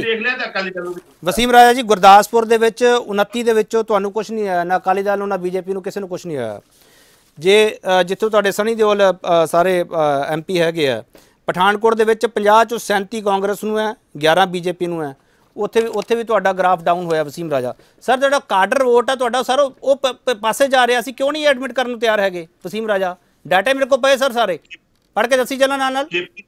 A: जी गुरदासपुर ਦੇ ਵਿੱਚ 29 ਦੇ ਵਿੱਚੋਂ ਤੁਹਾਨੂੰ ਕੁਝ ਨਹੀਂ ਆਇਆ, ਨਾ ਅਕਾਲੀ ਦਲ ਨੂੰ ਨਾ ਬੀਜੇਪੀ ਨੂੰ, ਕਿਸੇ ਨੂੰ ਕੁਝ ਨਹੀਂ ਆਇਆ। ਜੇ ਜਿੱਥੋਂ ਤੁਹਾਡੇ ਸਨੀ ਦਿਓਲ ਸਾਰੇ MP ਹੈਗੇ ਆ, ਪਠਾਨਕੋਟ ਦੇ ਵਿੱਚ 50 ਚੋਂ 37 ਕਾਂਗਰਸ ਨੂੰ ਹੈ, 11 ਬੀਜੇਪੀ ਨੂੰ ਹੈ। ਉੱਥੇ ਵੀ ਤੁਹਾਡਾ ਗ੍ਰਾਫ ਡਾਊਨ ਹੋਇਆ ਵਸੀਮ ਰਾਜਾ ਸਰ। ਜਿਹੜਾ ਕਾਡਰ ਵੋਟ ਹੈ ਤੁਹਾਡਾ ਸਰ ਉਹ ਪਾਸੇ ਜਾ ਰਿਹਾ ਸੀ, ਕਿਉਂ ਨਹੀਂ ਐਡਮਿਟ ਕਰਨ ਨੂੰ ਤਿਆਰ ਹੈਗੇ ਵਸੀਮ ਰਾਜਾ? ਡਾਟਾ ਮੇਰੇ ਕੋਲ ਪਏ ਸਰ ਸਾਰੇ, पढ़ के दसी चलना नाल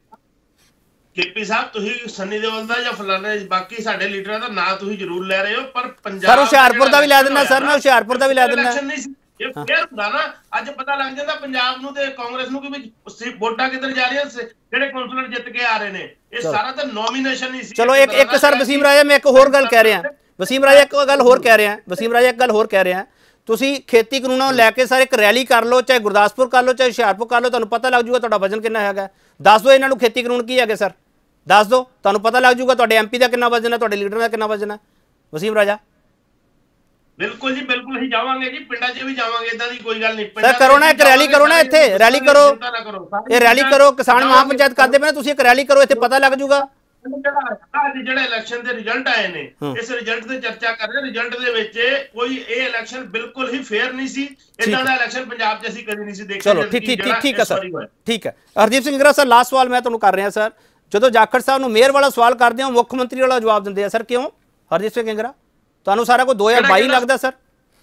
H: केपी साहब तुही सनी देओल दा या फलाने बाकी साडे लीडरां दा नाम तुही जरूर ले रहे हो, पर पंजाब
A: सर हुशियारपुर दा भी लै देना सर, मैं हुशियारपुर दा भी लै देना।
H: ਇਹ ਫੇਰ ਹੁੰਦਾ ਨਾ, ਅੱਜ ਪਤਾ ਲੱਗ ਜਾਂਦਾ ਪੰਜਾਬ ਨੂੰ ਤੇ ਕਾਂਗਰਸ ਨੂੰ ਕਿ ਵੀ ਵੋਟਾਂ ਕਿੱਧਰ ਜਾ ਰਹੀਆਂ, ਜਿਹੜੇ ਕੌਂਸਲਰ ਜਿੱਤ ਕੇ ਆ ਰਹੇ ਨੇ। ਇਹ ਸਾਰਾ ਤਾਂ ਨੋਮੀਨੇਸ਼ਨ ਹੀ ਸੀ।
A: ਚਲੋ ਇੱਕ ਸਰ ਵਸੀਮ ਰਾਜਾ ਮੈਂ ਇੱਕ ਹੋਰ ਗੱਲ ਕਹਿ ਰਿਹਾ, ਵਸੀਮ ਰਾਜਾ ਇੱਕ ਗੱਲ ਹੋਰ ਕਹਿ ਰਿਹਾ ਤੁਸੀਂ ਖੇਤੀ ਕਾਨੂੰਨਾਂ ਨੂੰ ਲੈ ਕੇ ਸਾਰੇ ਇੱਕ ਰੈਲੀ ਕਰ ਲਓ, ਚਾਹੇ ਗੁਰਦਾਸਪੁਰ ਕਰ ਲਓ, ਚਾਹੇ ਹੁਸ਼ਿਆਰਪੁਰ ਕਰ ਲਓ, ਤੁਹਾਨੂੰ ਪਤਾ ਲੱਗ ਜੂਗਾ ਤੁਹਾਡਾ ਵਜਨ ਕਿੰਨਾ ਹੈਗਾ। ਦੱਸ ਦਿਓ ਇਹਨਾਂ ਨੂੰ ਖੇਤੀ ਕਾਨੂੰਨ ਕੀ ਹੈਗੇ ਸਰ, ਦੱਸ ਦਿਓ, ਤੁਹਾਨੂੰ ਪਤਾ ਲੱਗ ਜੂਗਾ ਤੁਹਾਡੇ MP ਦਾ ਕਿੰਨਾ ਵਜਨ ਹੈ, ਤੁਹਾਡੇ ਲੀਡਰ ਦਾ ਕਿੰਨਾ ਵਜਨ ਹੈ। ਵਸੀਮ ਰਾਜਾ
H: ਬਿਲਕੁਲ ਜੀ, ਬਿਲਕੁਲ ਅਸੀਂ ਜਾਵਾਂਗੇ ਜੀ, ਪਿੰਡਾਂ 'ਚ ਵੀ ਜਾਵਾਂਗੇ, ਇਦਾਂ ਦੀ ਕੋਈ ਗੱਲ ਨਹੀਂ।
A: ਸਰ ਕਰੋ ਨਾ ਇੱਕ ਰੈਲੀ ਕਰੋ ਨਾ, ਇੱਥੇ ਰੈਲੀ ਕਰੋ, ਇਹ ਰੈਲੀ ਕਰੋ, ਕਿਸਾਨ ਮਹਾਪੰਚਾਇਤ ਕਰਦੇ ਪਏ, ਤੁਸੀਂ ਇੱਕ ਰੈਲੀ ਕਰੋ, ਇੱਥੇ ਪਤਾ ਲੱਗ ਜੂਗਾ।
H: ਜਿਹੜੇ ਇਲੈਕਸ਼ਨ ਦੇ ਰਿਜ਼ਲਟ ਆਏ ਨੇ, ਇਸ ਰਿਜ਼ਲਟ ਤੇ ਚਰਚਾ ਕਰ ਰਹੇ। ਰਿਜ਼ਲਟ ਦੇ ਵਿੱਚ ਕੋਈ ਇਹ ਇਲੈਕਸ਼ਨ ਬਿਲਕੁਲ ਹੀ ਫੇਅਰ ਨਹੀਂ ਸੀ। ਇਦਾਂ ਦਾ ਇਲੈਕਸ਼ਨ ਪੰਜਾਬ 'ਚ ਅਸੀਂ ਕਦੇ ਨਹੀਂ ਸੀ ਦੇਖਿਆ।
A: ਚਲੋ ਠੀਕ ਹੈ ਸਰ, ਠੀਕ ਹੈ। ਹਰਦੀਪ ਸਿੰਘ ਇੰਗਰਾ ਸਰ ਲਾਸਟ ਸਵਾਲ ਮੈਂ ਤੁਹਾਨੂੰ ਕਰ ਰਿਹਾ ਸਰ, ਜਦੋਂ ਜਾਖੜ ਸਾਹਿਬ ਨੂੰ ਮੇਅਰ ਵਾਲਾ ਸਵਾਲ ਕਰਦੇ ਹੋ ਮੁੱਖ ਮੰਤਰੀ ਵਾਲਾ ਜਵਾਬ ਦਿੰਦੇ ਆ ਸਰ, ਕਿਉਂ? ਹਰਦੀਪ ਸਿੰਘ ਇੰਗਰਾ ਤੁਹਾਨੂੰ ਸਾਰਾ ਕੁਝ 2022 ਲੱਗਦਾ ਸਰ?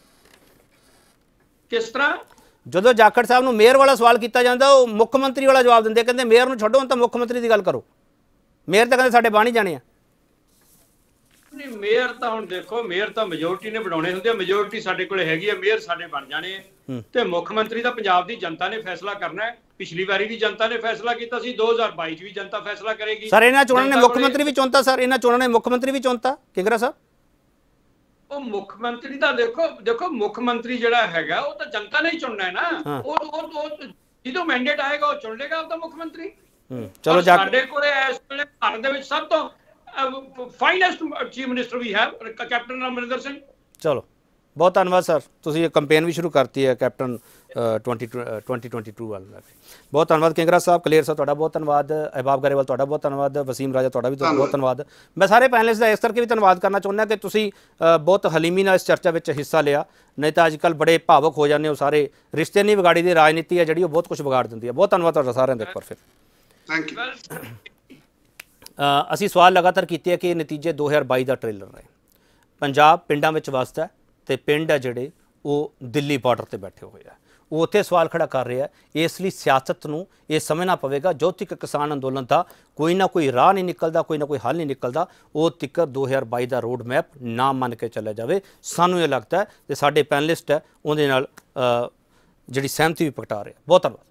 E: ਕਿਸ ਤਰ੍ਹਾਂ
A: ਜਦੋਂ ਜਾਖੜ ਸਾਹਿਬ ਨੂੰ ਮੇਅਰ ਵਾਲਾ ਸਵਾਲ ਕੀਤਾ ਜਾਂਦਾ ਉਹ ਮੁੱਖ ਮੰਤਰੀ ਵਾਲਾ ਜਵਾਬ ਦਿੰਦੇ, ਕਹਿੰਦੇ ਮੇਅਰ ਨੂੰ ਛੱਡੋ, ਹੁਣ ਤਾਂ ਮੁੱਖ ਮੰਤਰੀ ਦੀ ਗੱਲ ਕਰੋ। ਮੇਅਰ ਤਾਂ ਕਹਿੰਦੇ ਸਾਡੇ ਬਾਣੀ ਜਾਣੇ ਆ।
E: ਨਹੀਂ ਮੇਅਰ ਤਾਂ ਹੁਣ ਦੇਖੋ, ਮੇਅਰ ਤਾਂ ਮੈਜੋਰਟੀ ਨੇ ਬਣਾਉਣੇ ਹੁੰਦੇ ਆ, ਮੈਜੋਰਟੀ ਸਾਡੇ ਕੋਲੇ ਹੈਗੀ ਆ, ਮੇਅਰ ਸਾਡੇ ਬਣ ਜਾਣੇ ਆ। ਤੇ ਮੁੱਖ ਮੰਤਰੀ ਦਾ ਪੰਜਾਬ ਦੀ ਜਨਤਾ ਨੇ ਫੈਸਲਾ ਕਰਨਾ ਹੈ। ਪਿਛਲੀ ਵਾਰੀ ਵੀ ਜਨਤਾ ਨੇ ਫੈਸਲਾ ਕੀਤਾ ਸੀ, 2022 ਚ ਵੀ ਜਨਤਾ ਫੈਸਲਾ ਕਰੇਗੀ
A: ਸਰ। ਇਹਨਾਂ ਚੋਣਾਂ ਨੇ ਮੁੱਖ ਮੰਤਰੀ ਵੀ ਚੁਣਤਾ ਸਰ, ਇਹਨਾਂ ਚੋਣਾਂ ਨੇ ਮੁੱਖ ਮੰਤਰੀ ਵੀ ਚੁਣਤਾ ਕਿੰਗਰਾ ਸਾਹਿਬ।
E: ਉਹ ਮੁੱਖ ਮੰਤਰੀ ਦਾ ਦੇਖੋ ਮੁੱਖ ਮੰਤਰੀ ਜਿਹੜਾ ਹੈਗਾ ਉਹ ਤਾਂ ਜਨਤਾ ਨੇ ਹੀ ਚੁਣਨਾ ਹੈ ਨਾ। ਉਹ ਜਦੋਂ ਮੈਂਡੇਟ ਆਏਗਾ ਉਹ ਚੁਣ ਲੇਗਾ ਉਹਦਾ ਮੁੱਖ ਮੰਤਰੀ।
A: ਚਲੋ
E: ਸਾਡੇ ਕੋਲੇ ਇਸ ਵੇਲੇ ਭਾਰਤ ਦੇ ਵਿੱਚ ਸਭ ਤੋਂ ਫਾਈਨੈਸਟ ਚੀਫ ਮਿਨਿਸਟਰ ਵੀ ਹੈ ਕੈਪਟਨ ਅਮਰਿੰਦਰ ਸਿੰਘ।
A: ਚਲੋ ਬਹੁਤ ਧੰਨਵਾਦ ਸਰ, ਤੁਸੀਂ ਇਹ ਕੰਪੇਨ ਵੀ ਸ਼ੁਰੂ ਕਰਤੀ ਹੈ ਕੈਪਟਨ 2022 ਵਾਲਾ। ਬਹੁਤ ਧੰਨਵਾਦ ਕਿੰਗਰਾ ਸਾਹਿਬ, ਕਲੀਅਰ ਸਾਹਿਬ ਤੁਹਾਡਾ ਬਹੁਤ ਧੰਨਵਾਦ, ਅਹਿਬਾਬ ਗਰੇਵਾਲ ਤੁਹਾਡਾ ਬਹੁਤ ਧੰਨਵਾਦ, ਵਸੀਮ ਰਾਜਾ ਤੁਹਾਡਾ ਵੀ ਬਹੁਤ ਧੰਨਵਾਦ। ਮੈਂ ਸਾਰੇ ਪੈਨਲਿਸਟ ਦਾ ਇਸ ਕਰਕੇ ਵੀ ਧੰਨਵਾਦ ਕਰਨਾ ਚਾਹੁੰਦਾ ਕਿ ਤੁਸੀਂ ਬਹੁਤ ਹਲੀਮੀ ਨਾਲ ਇਸ ਚਰਚਾ ਵਿੱਚ ਹਿੱਸਾ ਲਿਆ। ਨਹੀਂ ਤਾਂ ਅੱਜ ਕੱਲ੍ਹ ਬੜੇ ਭਾਵੁਕ ਹੋ ਜਾਂਦੇ ਹੋ ਸਾਰੇ, ਰਿਸ਼ਤੇ ਨਹੀਂ ਵਿਗਾੜੀ ਦੀ ਰਾਜਨੀਤੀ ਹੈ ਜਿਹੜੀ ਉਹ ਬਹੁਤ ਕੁਝ ਵਿਗਾੜ ਦਿੰਦੀ ਹੈ। ਬਹੁਤ ਧੰਨਵਾਦ ਤੁਹਾਡਾ ਸਾਰਿਆਂ ਦਾ ਇੱਕ ਵਾਰ ਫਿਰ।
G: Thank you.
A: ਅਸੀਂ ਸਵਾਲ ਲਗਾਤਾਰ ਕੀਤੇ ਹੈ ਕਿ ਨਤੀਜੇ 2022 ਦਾ ਟ੍ਰੇਲਰ ਹੈ। ਪੰਜਾਬ ਪਿੰਡਾਂ ਵਿੱਚ ਵਸਦਾ ਅਤੇ ਪਿੰਡ ਹੈ ਜਿਹੜੇ ਉਹ ਦਿੱਲੀ ਬਾਰਡਰ 'ਤੇ ਬੈਠੇ ਹੋਏ ਆ, ਉਹ ਉੱਥੇ ਸਵਾਲ ਖੜਾ ਕਰ ਰਿਹਾ। ਇਸ ਲਈ ਸਿਆਸਤ ਨੂੰ ਇਹ ਸਮਝਣਾ ਪਵੇਗਾ ਜਦੋਂ ਤੱਕ ਕਿਸਾਨ ਅੰਦੋਲਨ ਦਾ ਕੋਈ ਨਾ ਕੋਈ ਰਾਹ ਨਹੀਂ ਨਿਕਲਦਾ, ਕੋਈ ਨਾ ਕੋਈ ਹੱਲ ਨਹੀਂ ਨਿਕਲਦਾ, ਉਹ ਤੱਕ 2022 ਦਾ ਰੋਡ ਮੈਪ ਨਾ ਮੰਨ ਕੇ ਚੱਲਿਆ ਜਾਵੇ। ਸਾਨੂੰ ਇਹ ਲੱਗਦਾ ਹੈ ਕਿ ਸਾਡੇ ਪੈਨਲਿਸਟ ਹੈ ਉਹਦੇ ਨਾਲ ਜਿਹੜੀ ਸਹਿਮਤੀ ਵੀ ਪ੍ਰਗਟਾ ਰਹੇ। ਬਹੁਤ ਧੰਨਵਾਦ।